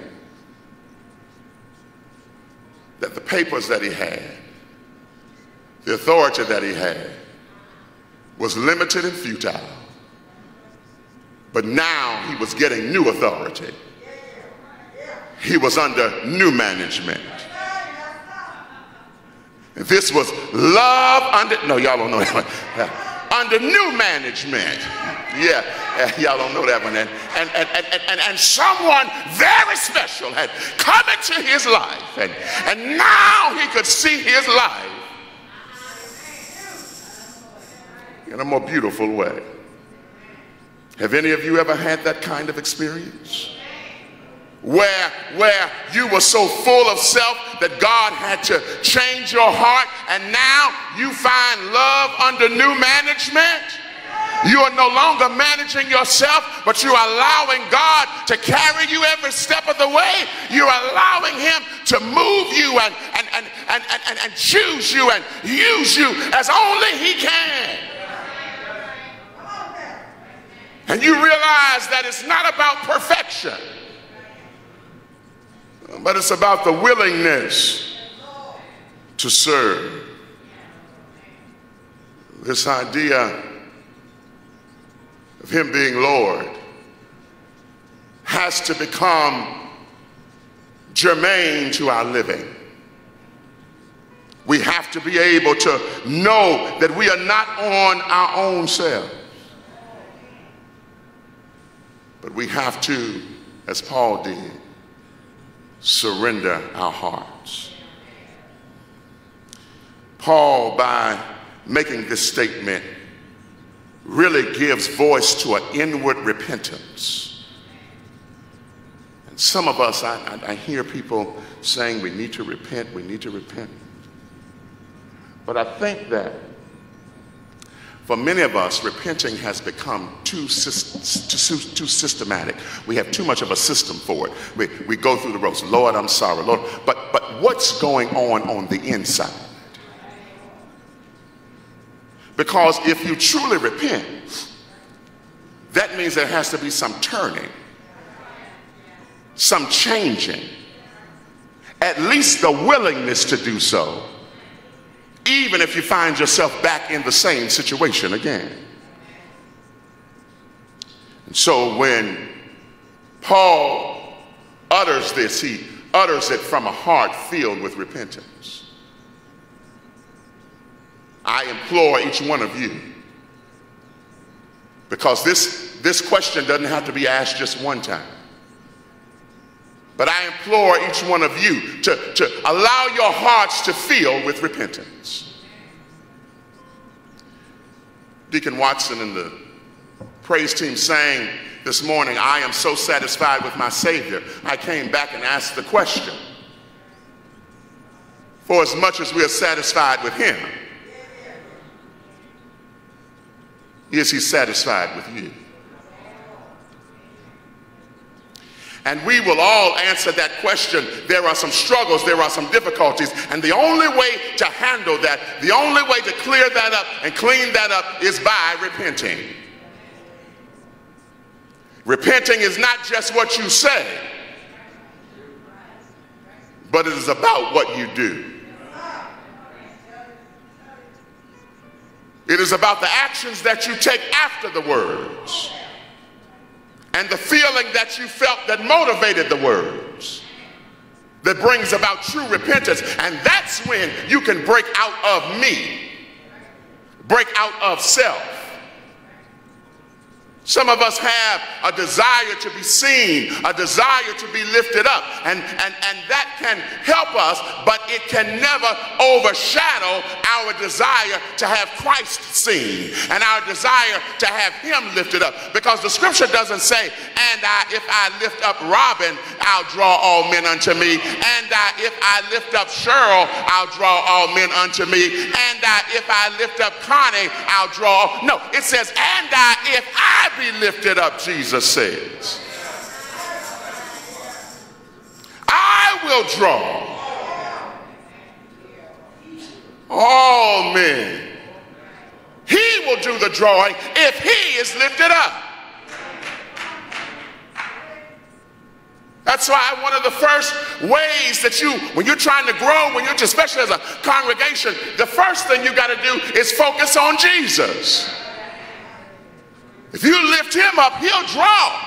that the papers that he had, the authority that he had, was limited and futile. But now he was getting new authority. He was under new management. This was love under, no, y'all don't know that one. Under new management. Yeah, y'all don't know that one. And someone very special had come into his life. And now he could see his life in a more beautiful way. Have any of you ever had that kind of experience? Where you were so full of self that God had to change your heart, and now you find love under new management? You are no longer managing yourself, but you're allowing God to carry you every step of the way. You're allowing him to move you and choose you and use you as only he can. And you realize that it's not about perfection, but it's about the willingness to serve. This idea of him being Lord has to become germane to our living. We have to be able to know that we are not on our own selves, but we have to, as Paul did, surrender our hearts. Paul, by making this statement, really gives voice to an inward repentance. And some of us, I hear people saying we need to repent, we need to repent. But I think that for many of us, repenting has become too systematic. We have too much of a system for it. We go through the rows. Lord, I'm sorry, Lord. But what's going on the inside? Because if you truly repent, that means there has to be some turning, some changing, at least the willingness to do so, even if you find yourself back in the same situation again. And so when Paul utters this, he utters it from a heart filled with repentance. I implore each one of you, because this question doesn't have to be asked just one time, but I implore each one of you to allow your hearts to fill with repentance. Deacon Watson and the praise team sang this morning, I am so satisfied with my Savior. I came back and asked the question, For as much as we are satisfied with him, is he satisfied with you? And we will all answer that question. There are some struggles, there are some difficulties, and the only way to handle that, the only way to clear that up and clean that up is by repenting. Repenting is not just what you say, but it is about what you do. It is about the actions that you take after the words and the feeling that you felt that motivated the words that brings about true repentance. And that's when you can break out of me, break out of self. Some of us have a desire to be seen, a desire to be lifted up, and that can help us, but it can never overshadow our desire to have Christ seen and our desire to have him lifted up. Because the scripture doesn't say, if I lift up Robin, I'll draw all men unto me, and if I lift up Cheryl, I'll draw all men unto me, and if I lift up Connie, I'll draw. No, it says, and if I be lifted up, Jesus says, I will draw all men. He will do the drawing if he is lifted up. That's why one of the first ways that when you're trying to grow, especially as a congregation, the first thing you got to do is focus on Jesus. If you lift him up, he'll draw.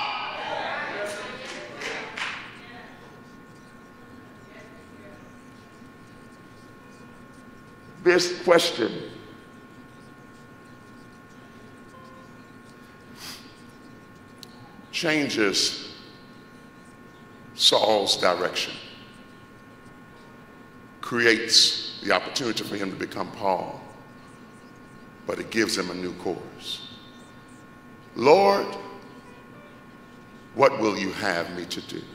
This question changes Saul's direction, creates the opportunity for him to become Paul, but it gives him a new course. Lord, what will you have me to do?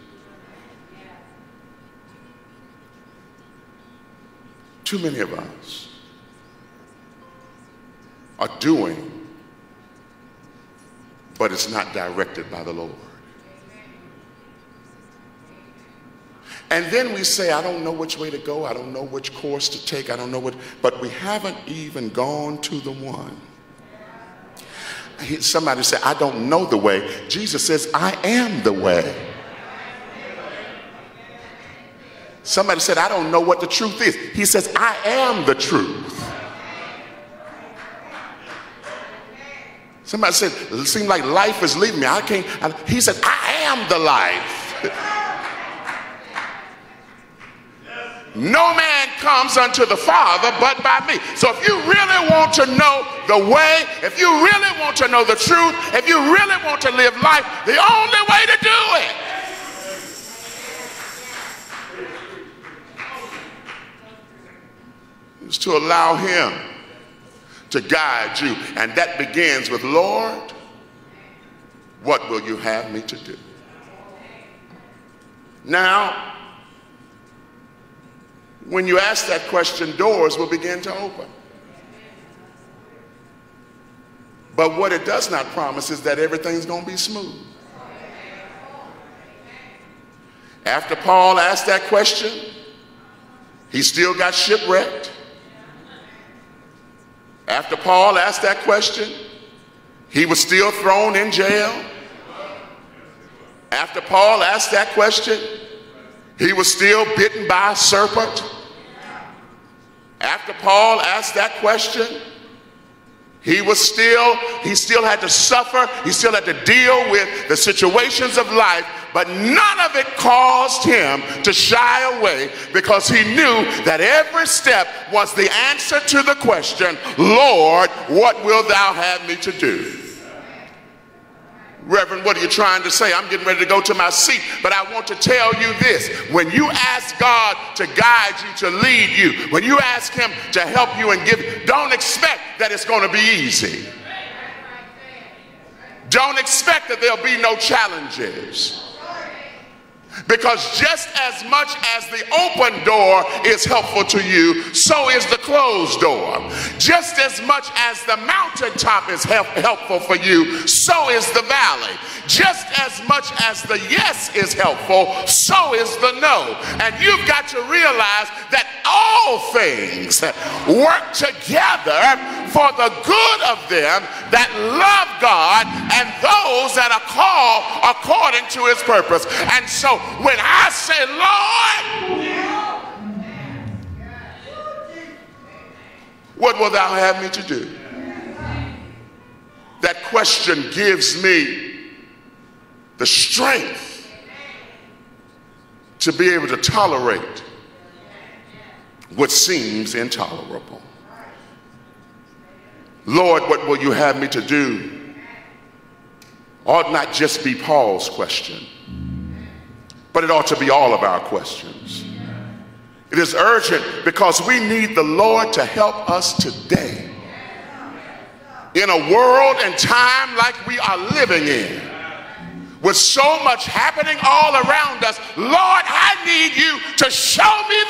Too many of us are doing, but it's not directed by the Lord. And then we say, I don't know which way to go. I don't know which course to take. I don't know what, but we haven't even gone to the one. Somebody said, I don't know the way. Jesus says, I am the way. Somebody said, I don't know what the truth is. He says, I am the truth. Somebody said, it seems like life is leaving me. He said, I am the life. No man comes unto the Father but by me. So if you really want to know the way, if you really want to know the truth, if you really want to live life, the only way to do it is to allow him to guide you. And that begins with, Lord, what will you have me to do? Now, when you ask that question, doors will begin to open. But what it does not promise is that everything's going to be smooth. After Paul asked that question, he still got shipwrecked. After Paul asked that question, he was still thrown in jail. After Paul asked that question, he was still bitten by a serpent. After Paul asked that question, he still had to suffer. He still had to deal with the situations of life, but none of it caused him to shy away, because he knew that every step was the answer to the question, Lord, what wilt thou have me to do? Reverend, what are you trying to say? I'm getting ready to go to my seat, but I want to tell you this. When you ask God to guide you, to lead you, when you ask him to help you and give, don't expect that it's going to be easy. Don't expect that there'll be no challenges. Because just as much as the open door is helpful to you, so is the closed door. Just as much as the mountaintop is helpful for you, so is the valley. Just as much as the yes is helpful, so is the no. And you've got to realize that all things work together for the good of them that love God and those that are called according to his purpose. And so when I say, Lord, what wilt thou have me to do? That question gives me the strength to be able to tolerate what seems intolerable. Lord, what will you have me to do? Ought not just be Paul's question, but it ought to be all of our questions. It is urgent because we need the Lord to help us today. In a world and time like we are living in, with so much happening all around us, Lord, I need you to show me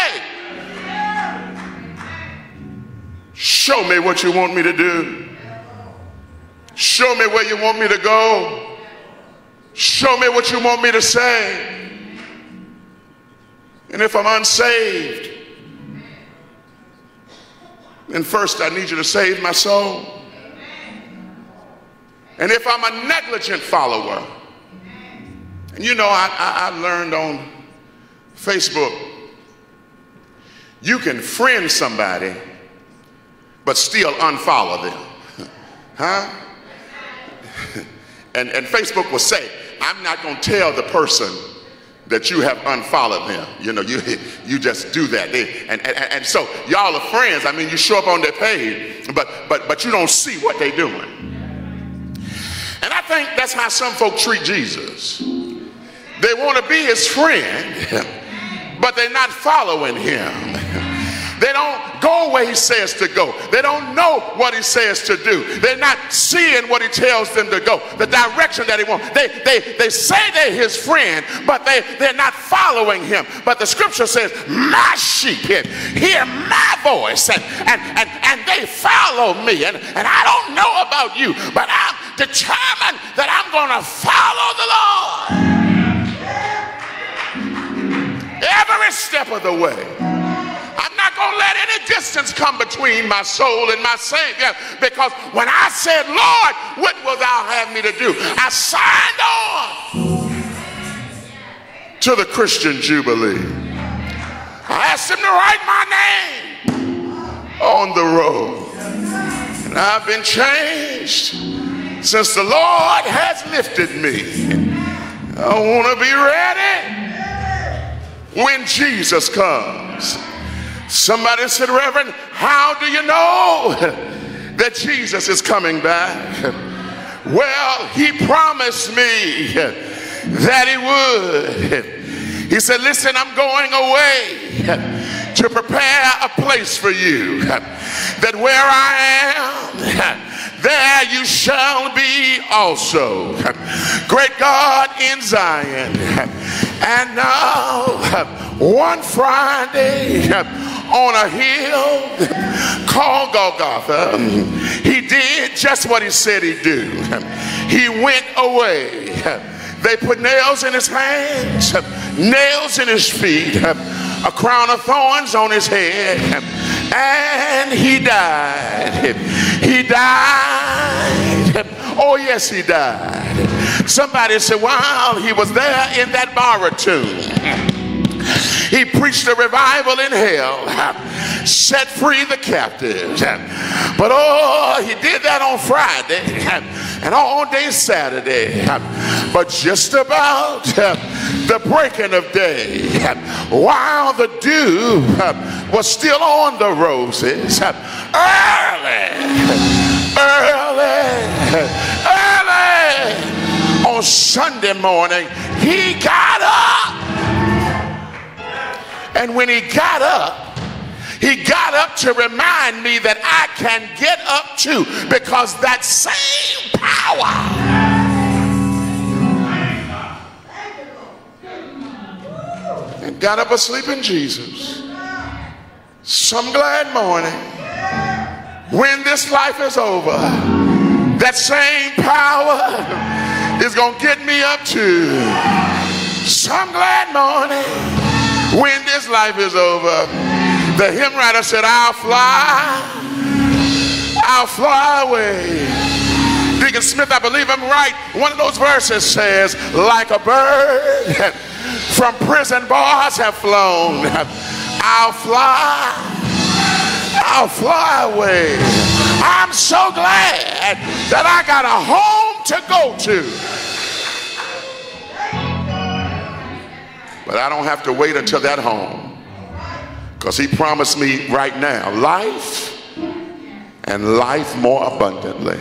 the way. Show me what you want me to do. Show me where you want me to go. Show me what you want me to say. And if I'm unsaved, then first I need you to save my soul. And if I'm a negligent follower, and you know, I learned on Facebook, you can friend somebody, but still unfollow them. Huh? And Facebook will say, I'm not going to tell the person that you have unfollowed them. You know, you just do that. And so y'all are friends. I mean, you show up on their page, but you don't see what they're doing. And I think that's how some folk treat Jesus. They want to be his friend, but they're not following him. They don't go where he says to go. They don't know what he says to do. They're not seeing what he tells them to go, the direction that he wants. They say they're his friend, but they're not following him. But the scripture says, my sheep hear my voice, and they follow me. And I don't know about you, but I'm determined that I'm going to follow the Lord every step of the way. I'm not going to let any distance come between my soul and my Savior, because when I said, Lord, what wilt thou have me to do? I signed on to the Christian Jubilee. I asked him to write my name on the roll. And I've been changed since the Lord has lifted me. I want to be ready when Jesus comes. Somebody said, Reverend, how do you know that Jesus is coming back? Well, he promised me that he would. He said, listen, I'm going away to prepare a place for you, that where I am, there you shall be also. Great God in Zion. And now, one Friday, on a hill called Golgotha, he did just what he said he'd do. He went away. They put nails in his hands, nails in his feet, a crown of thorns on his head, and he died. He died. Oh yes, he died. Somebody said, while he was there in that borrowed tomb, he preached a revival in hell, set free the captives. But oh, he did that on Friday and all day Saturday. But just about the breaking of day, while the dew was still on the roses, early on Sunday morning, he got up. And when he got up to remind me that I can get up too, because that same power and got up asleep in Jesus. Some glad morning, when this life is over, that same power is gonna get me up to some glad morning when this life is over. The hymn writer said, I'll fly away. Deacon Smith, I believe I'm right. One of those verses says, like a bird from prison bars have flown, I'll fly away. I'm so glad that I got a home to go to. But I don't have to wait until that home, because he promised me right now life and life more abundantly.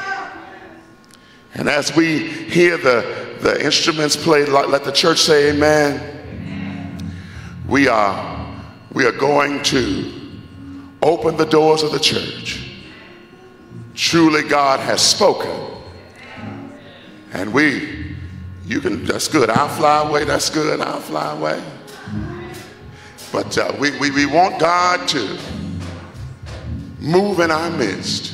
And as we hear the instruments play, let the church say amen. We are going to open the doors of the church. Truly God has spoken. And that's good. I'll fly away. That's good. I'll fly away. But we want God to move in our midst.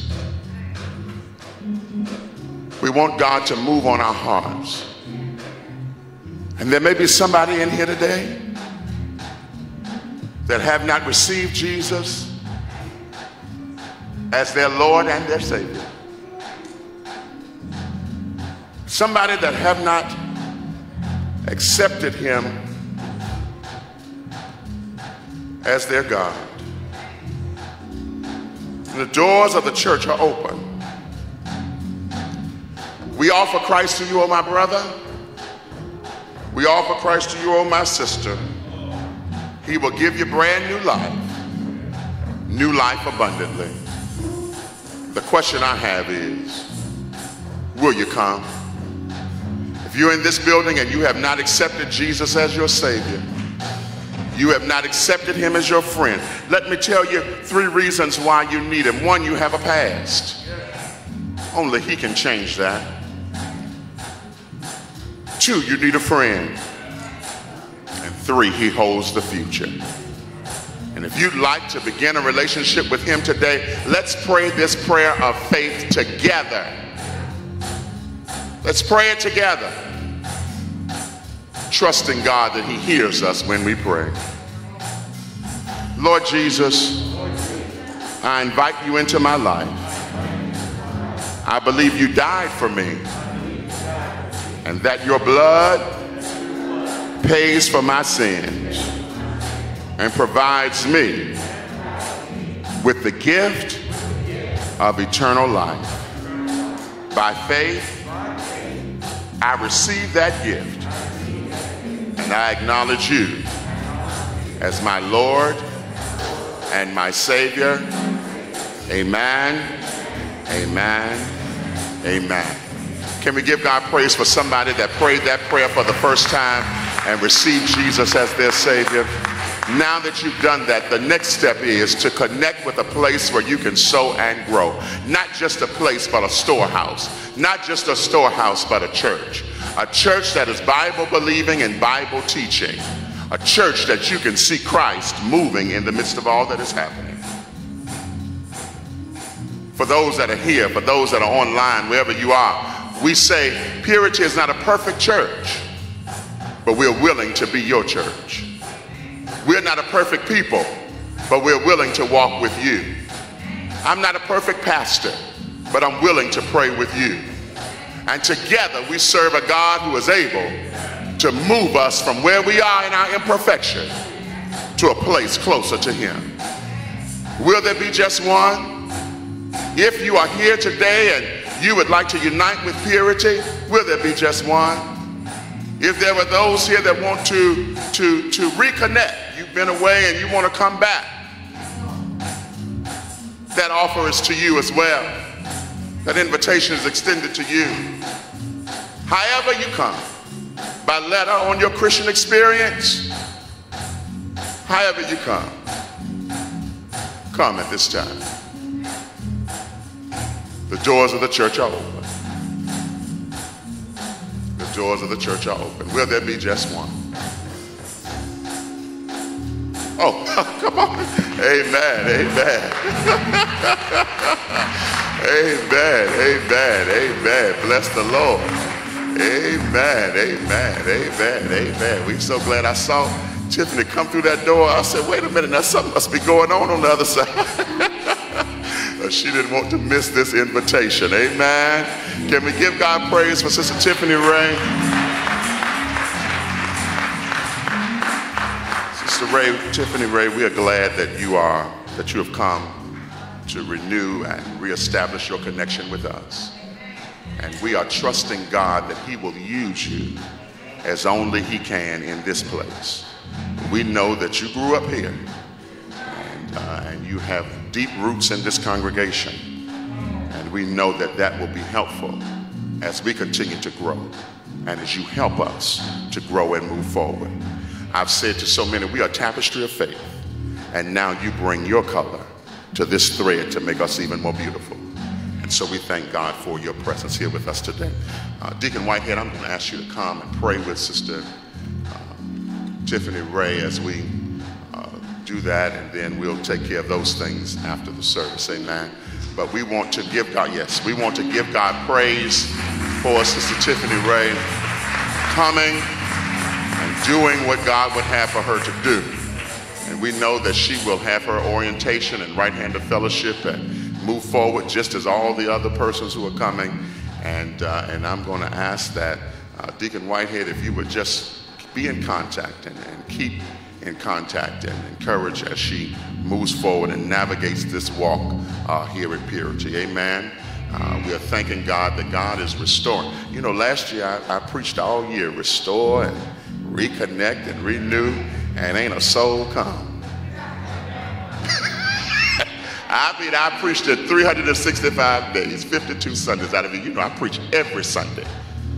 We want God to move on our hearts. And there may be somebody in here today that have not received Jesus as their Lord and their Savior. Somebody that have not accepted him as their God. The doors of the church are open. We offer Christ to you, oh my brother. We offer Christ to you, oh my sister. He will give you brand new life abundantly. The question I have is, will you come? If you're in this building and you have not accepted Jesus as your Savior, you have not accepted him as your friend, let me tell you 3 reasons why you need him. 1, you have a past. Only he can change that. 2, you need a friend. And 3, he holds the future. And if you'd like to begin a relationship with him today, let's pray this prayer of faith together. Let's pray it together, trusting God that he hears us when we pray. Lord Jesus, I invite you into my life. I believe you died for me, and that your blood pays for my sins and provides me with the gift of eternal life. By faith, I receive that gift, and I acknowledge you as my Lord and my Savior. Amen, amen, amen. Can we give God praise for somebody that prayed that prayer for the first time and received Jesus as their Savior? Now that you've done that, the next step is to connect with a place where you can sow and grow. Not just a place, but a storehouse. Not just a storehouse, but a church. A church that is Bible believing and Bible teaching. A church that you can see Christ moving in the midst of all that is happening. For those that are here, for those that are online, wherever you are, we say Purity is not a perfect church, but we're willing to be your church. We're not a perfect people, but we're willing to walk with you. I'm not a perfect pastor, but I'm willing to pray with you. And together we serve a God who is able to move us from where we are in our imperfection to a place closer to him. Will there be just one? If you are here today and you would like to unite with Purity, will there be just one? If there were those here that want to reconnect, you've been away and you want to come back, that offer is to you as well. That invitation is extended to you. However you come, by letter on your Christian experience, however you come at this time. The doors of the church are open. The doors of the church are open. Will there be just one? Oh, come on. Amen, amen. Amen, amen, amen. Bless the Lord. Amen, amen, amen, amen. We're so glad I saw Tiffany come through that door. I said, wait a minute, now something must be going on the other side. She didn't want to miss this invitation. Amen. Can we give God praise for Sister Tiffany Ray? Sister Ray, Tiffany Ray, we are glad that you have come to renew and reestablish your connection with us. And we are trusting God that he will use you as only he can in this place. We know that you grew up here and you have deep roots in this congregation. And we know that that will be helpful as we continue to grow and as you help us to grow and move forward. I've said to so many, we are a tapestry of faith. And now you bring your color to this thread to make us even more beautiful. And so we thank God for your presence here with us today. Deacon Whitehead, I'm going to ask you to come and pray with Sister Tiffany Ray as we do that, and then we'll take care of those things after the service. Amen. But we want to give God, we want to give God praise for Sister Tiffany Ray coming and doing what God would have for her to do. And we know that she will have her orientation and right hand of fellowship and move forward just as all the other persons who are coming. And I'm going to ask that Deacon Whitehead, if you would just be in contact and keep in contact and encourage as she moves forward and navigates this walk here at Purity. Amen. We are thanking God that God is restoring. You know, last year I preached all year, restore and reconnect and renew, and ain't a soul come. I preached it 365 days, 52 Sundays out of it. You know, I preach every Sunday.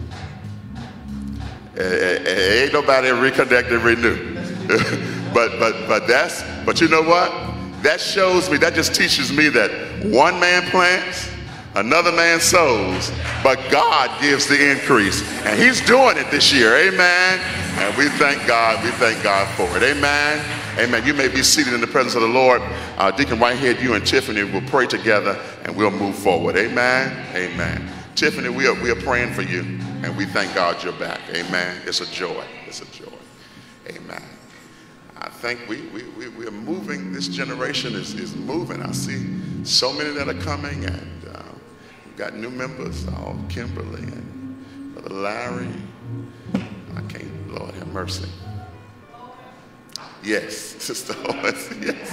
Ain't nobody reconnect and renew. but you know what? That shows me, that just teaches me that one man plants, another man sows, but God gives the increase. And he's doing it this year. Amen. And we thank God for it. Amen. Amen. You may be seated in the presence of the Lord. Deacon Whitehead, you and Tiffany will pray together and we'll move forward. Amen. Amen. Tiffany, we are praying for you, and we thank God you're back. Amen. It's a joy. It's a joy. Amen. I think we are moving. This generation is moving. I see so many that are coming, and we've got new members, Kimberly and Brother Larry. I can't, Lord have mercy. Yes, Sister Owens. Yes.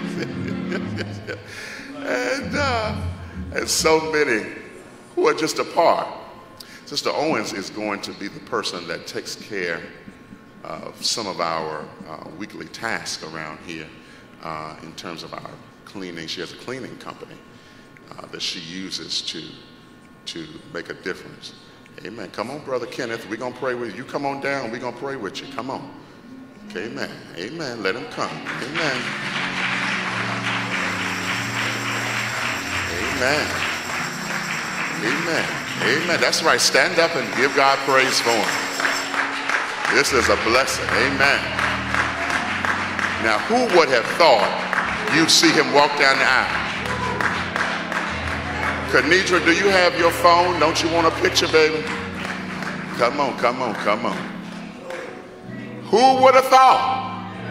And so many who are just a part. Sister Owens is going to be the person that takes care of some of our weekly tasks around here in terms of our cleaning. She has a cleaning company that she uses to make a difference. Amen. Come on, Brother Kenneth. We're going to pray with you. You come on down. We're going to pray with you. Come on. Okay, amen. Amen. Let him come. Amen. Amen. Amen. Amen. That's right. Stand up and give God praise for him. This is a blessing. Amen. Now, who would have thought you'd see him walk down the aisle? Kenidra, do you have your phone? Don't you want a picture, baby? Come on, come on, come on. Who would have thought?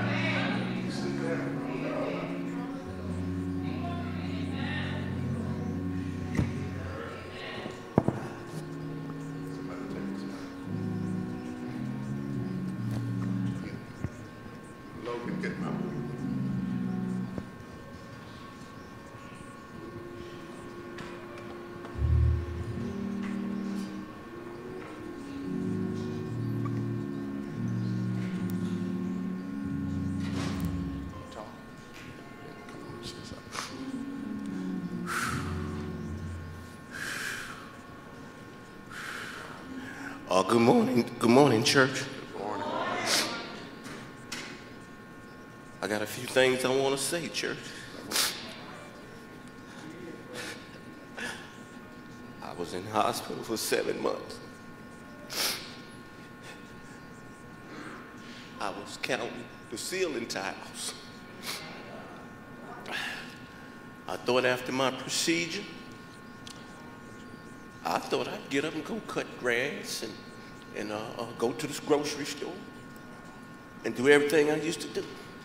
Good morning, church. Good morning. I got a few things I want to say, church. I was in hospital for 7 months. I was counting the ceiling tiles. thought after my procedure, I thought I'd get up and go cut grass and go to the grocery store and do everything I used to do.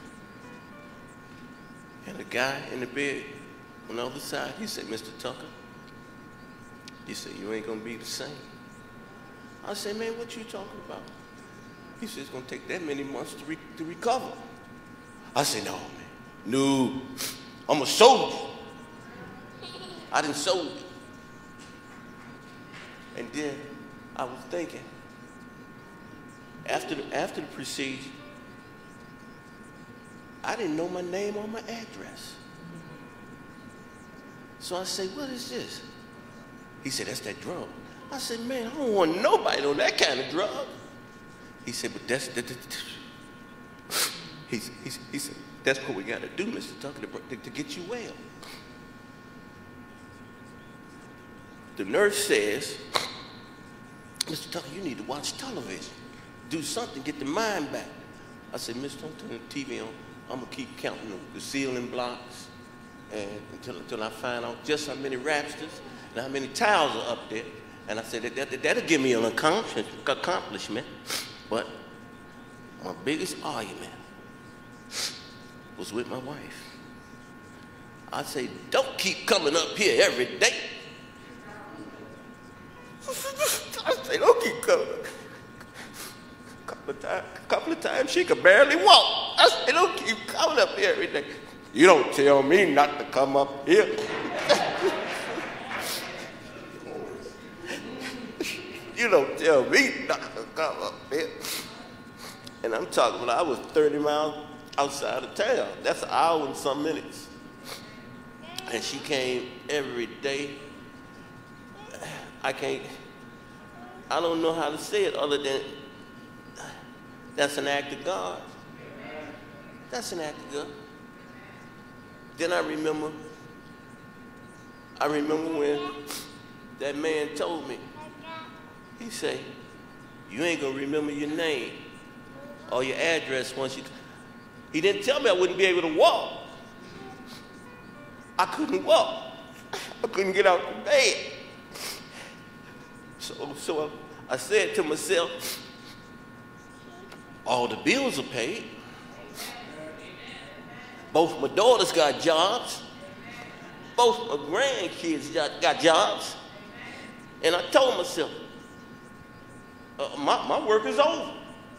And the guy in the bed on the other side, he said, Mr. Tucker, he said, you ain't gonna be the same. I said, man, what you talking about? He said, it's gonna take that many months to recover. I said, no, man, no, I'm a soldier. I didn't soldier. And then I was thinking, after the procedure, I didn't know my name or my address. So I said, what is this? He said, that's that drug. I said, man, I don't want nobody on that kind of drug. He said, but he said, that's what we got to do, Mr. Tucker, to get you well. The nurse says, Mr. Tucker, you need to watch television. Do something, get the mind back. I said, Mr. Tucker, turn the TV on. I'm going to keep counting the ceiling blocks and until I find out just how many rapsters and how many towels are up there. And I said, that'll give me an accomplishment. But my biggest argument was with my wife. I say, don't keep coming up here every day. I say, don't keep coming up. A couple of times she could barely walk. I say, don't keep coming up here every day. You don't tell me not to come up here. You don't tell me not to come up here. And I'm talking about I was 30 miles outside of town. That's an hour and some minutes. And she came every day. I don't know how to say it other than that's an act of God. That's an act of God. Then I remember when that man told me, he said, you ain't gonna remember your name or your address once you, he didn't tell me I wouldn't be able to walk. I couldn't walk. I couldn't get out of bed. So I said to myself, all the bills are paid. Both my daughters got jobs. Both my grandkids got jobs. And I told myself, my work is over.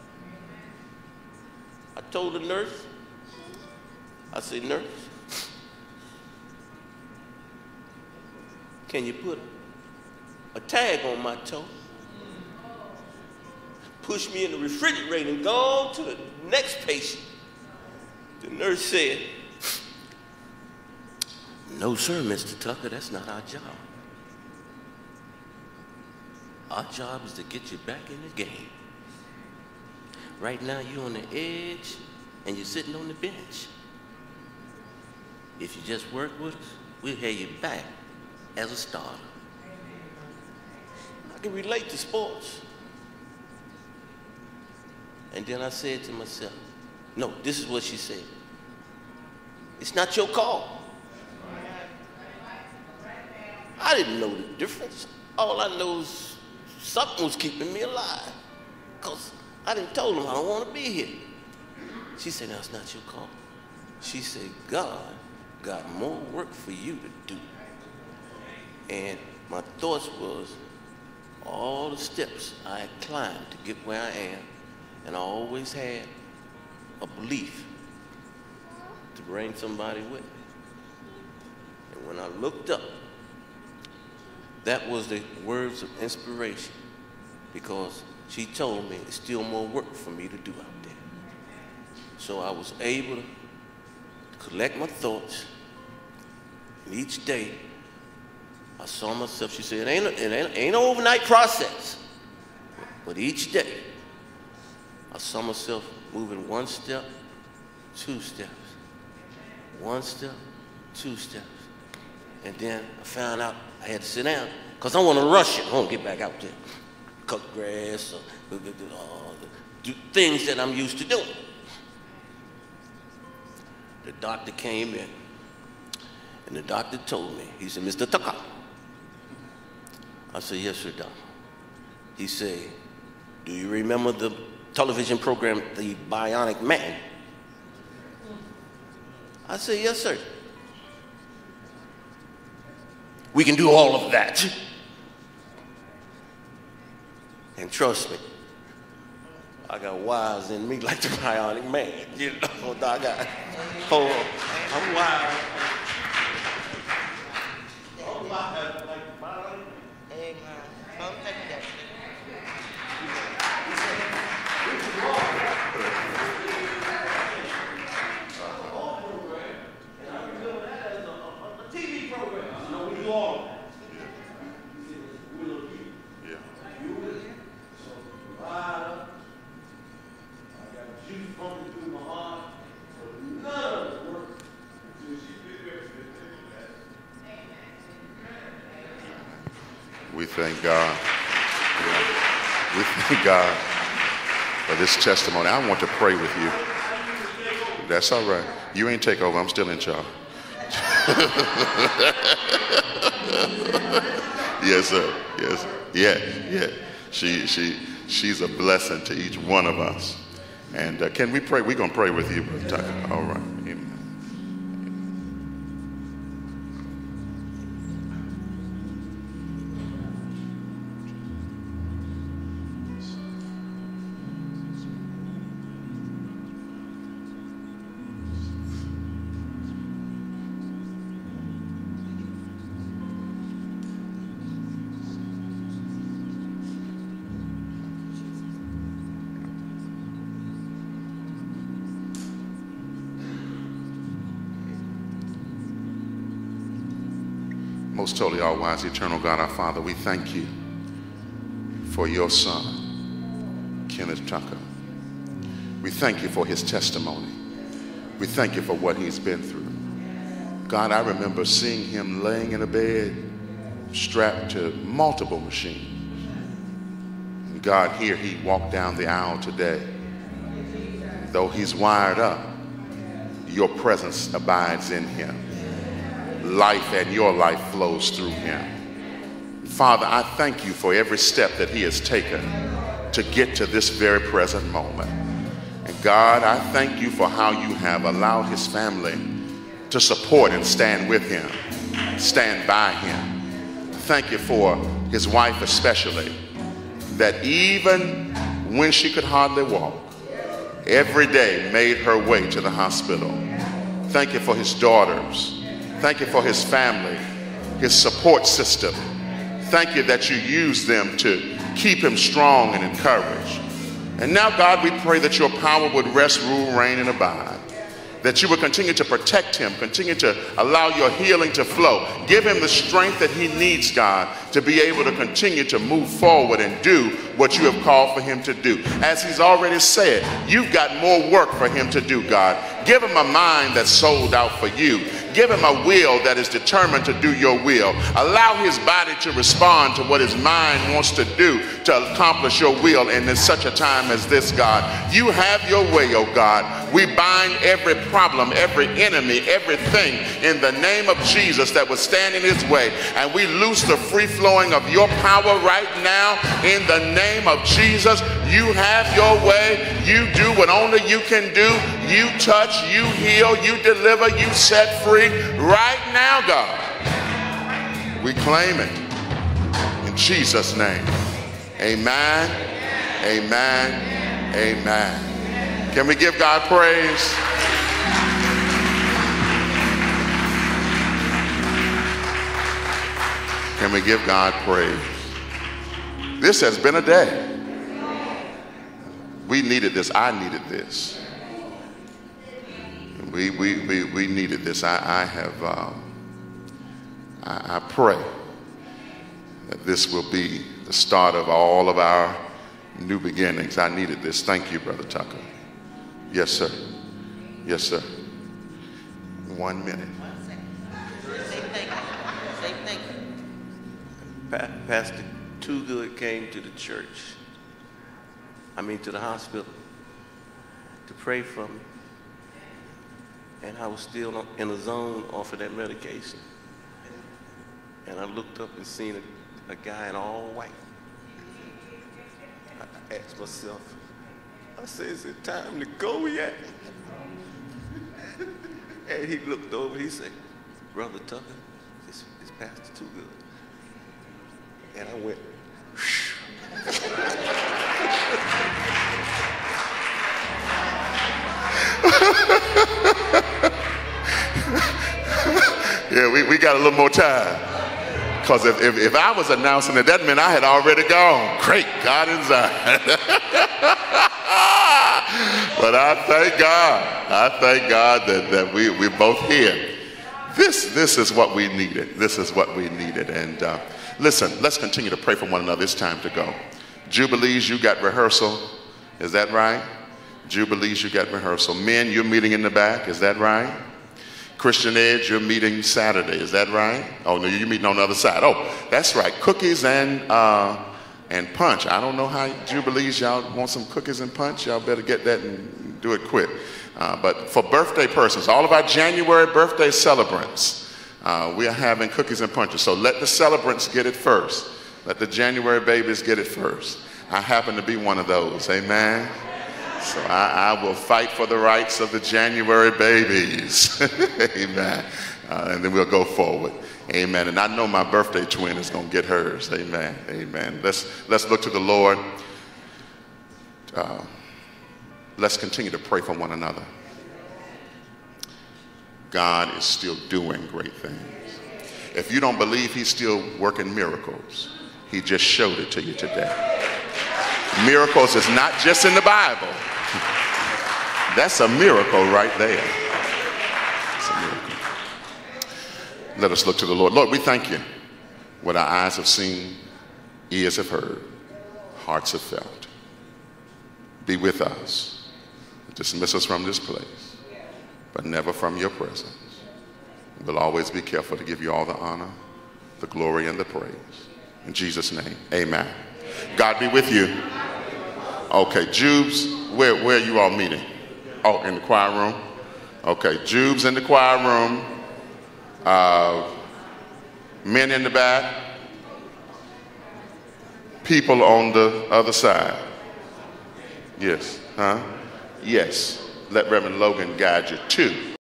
I told the nurse, I said, nurse, can you put a tag on my toe? Push me in the refrigerator and go on to the next patient. The nurse said, no, sir, Mr. Tucker, that's not our job. Our job is to get you back in the game. Right now, you're on the edge and you're sitting on the bench. If you just work with us, we'll have you back as a starter. I can relate to sports. And then I said to myself, no, this is what she said. It's not your call. I didn't know the difference. All I know is something was keeping me alive. Because I didn't tell them I don't want to be here. She said, no, it's not your call. She said, God got more work for you to do. And my thoughts was all the steps I had climbed to get where I am. And I always had a belief to bring somebody with me. And when I looked up, that was the words of inspiration, because she told me there's still more work for me to do out there. So I was able to collect my thoughts, and each day I saw myself. She said, it ain't an overnight process, but each day I saw myself moving one step, 2 steps, 1 step, 2 steps. And then I found out I had to sit down because I want to rush it. I want to get back out there, cut grass, or do things that I'm used to doing. The doctor came in And the doctor told me, he said, Mr. Tucker. I said, yes, sir, doc. He said, do you remember the television program, The Bionic Man? I said, yes, sir. We can do all of that. And trust me, I got wires in me like the Bionic Man. You know, I got, hold on, I'm wired. I'm wired like the Bionic Man. Amen. Come take that. TV program. You know, we do all of that. We thank God. We thank God for this testimony. I want to pray with you. That's all right. You ain't take over. I'm still in charge. Yes, sir. Yes. Yeah. She's a blessing to each one of us. And can we pray? We're going to pray with you, Brother Tucker. All right. Amen. Most totally all-wise, eternal God, our Father, we thank you for your son, Kenneth Tucker. We thank you for his testimony. We thank you for what he's been through. God, I remember seeing him laying in a bed, strapped to multiple machines. And God, here he walked down the aisle today. Though he's wired up, your presence abides in him. Life and your life flows through him. Father, I thank you for every step that he has taken to get to this very present moment. And God, I thank you for how you have allowed his family to support and stand with him, stand by him. Thank you for his wife especially, that even when she could hardly walk, every day made her way to the hospital. Thank you for his daughters. Thank you for his family, his support system. Thank you that you use them to keep him strong and encouraged. And now, God, we pray that your power would rest, rule, reign, and abide. That you would continue to protect him, continue to allow your healing to flow. Give him the strength that he needs, God, to be able to continue to move forward and do what you have called for him to do. As he's already said, you've got more work for him to do, God. Give him a mind that's sold out for you. Give him a will that is determined to do your will. Allow his body to respond to what his mind wants to do to accomplish your will in such a time as this, God. You have your way, oh God. We bind every problem, every enemy, everything in the name of Jesus that was standing in his way. And we loose the free flowing of your power right now in the name of Jesus. You have your way. You do what only you can do. You touch, you heal, you deliver, you set free right now, God. We claim it in Jesus' name. Amen, amen, amen. Can we give God praise? Can we give God praise? This has been a day. We needed this. I needed this. We needed this. I pray that this will be the start of all of our new beginnings. I needed this. Thank you, Brother Tucker. Yes, sir. Yes, sir. 1 minute. Say thank you. Say thank you. Pastor Toogood came to the church, to the hospital, to pray for me. And I was still in a zone off of that medication. And I looked up and seen a guy in all white. I asked myself, I said, is it time to go yet? And he looked over, he said, Brother Tucker, it's Pastor Too Good. And I went, yeah, we got a little more time. Because if I was announcing it, that meant I had already gone. Great God in Zion. But I thank God that we're both here. This is what we needed. This is what we needed. And listen, let's continue to pray for one another. It's time to go. Jubilees, you got rehearsal. Is that right? Jubilees, you got rehearsal. Men, you're meeting in the back. Is that right? Christian Edge, you're meeting Saturday. Is that right? Oh, no, you're meeting on the other side. Oh, that's right. Cookies and punch. I don't know how Jubilees, y'all want some cookies and punch? Y'all better get that and do it quick. But for birthday persons, all of our January birthday celebrants, we are having cookies and punches. So let the celebrants get it first. Let the January babies get it first. I happen to be one of those. Amen. So I will fight for the rights of the January babies. Amen. And then we'll go forward. Amen. And I know my birthday twin is going to get hers. Amen. Amen. Let's look to the Lord. Let's continue to pray for one another. God is still doing great things. If you don't believe he's still working miracles, he just showed it to you today. Miracles is not just in the Bible. That's a miracle right there. It's a miracle. Let us look to the Lord. Lord, we thank you. What our eyes have seen, ears have heard, hearts have felt. Be with us. Dismiss us from this place, but never from your presence. We'll always be careful to give you all the honor, the glory, and the praise. In Jesus' name, amen. God be with you. Okay, Jubes, where are you all meeting? Oh, in the choir room? Okay, Jubes in the choir room. Men in the back. People on the other side. Yes, huh? Yes. Let Reverend Logan guide you to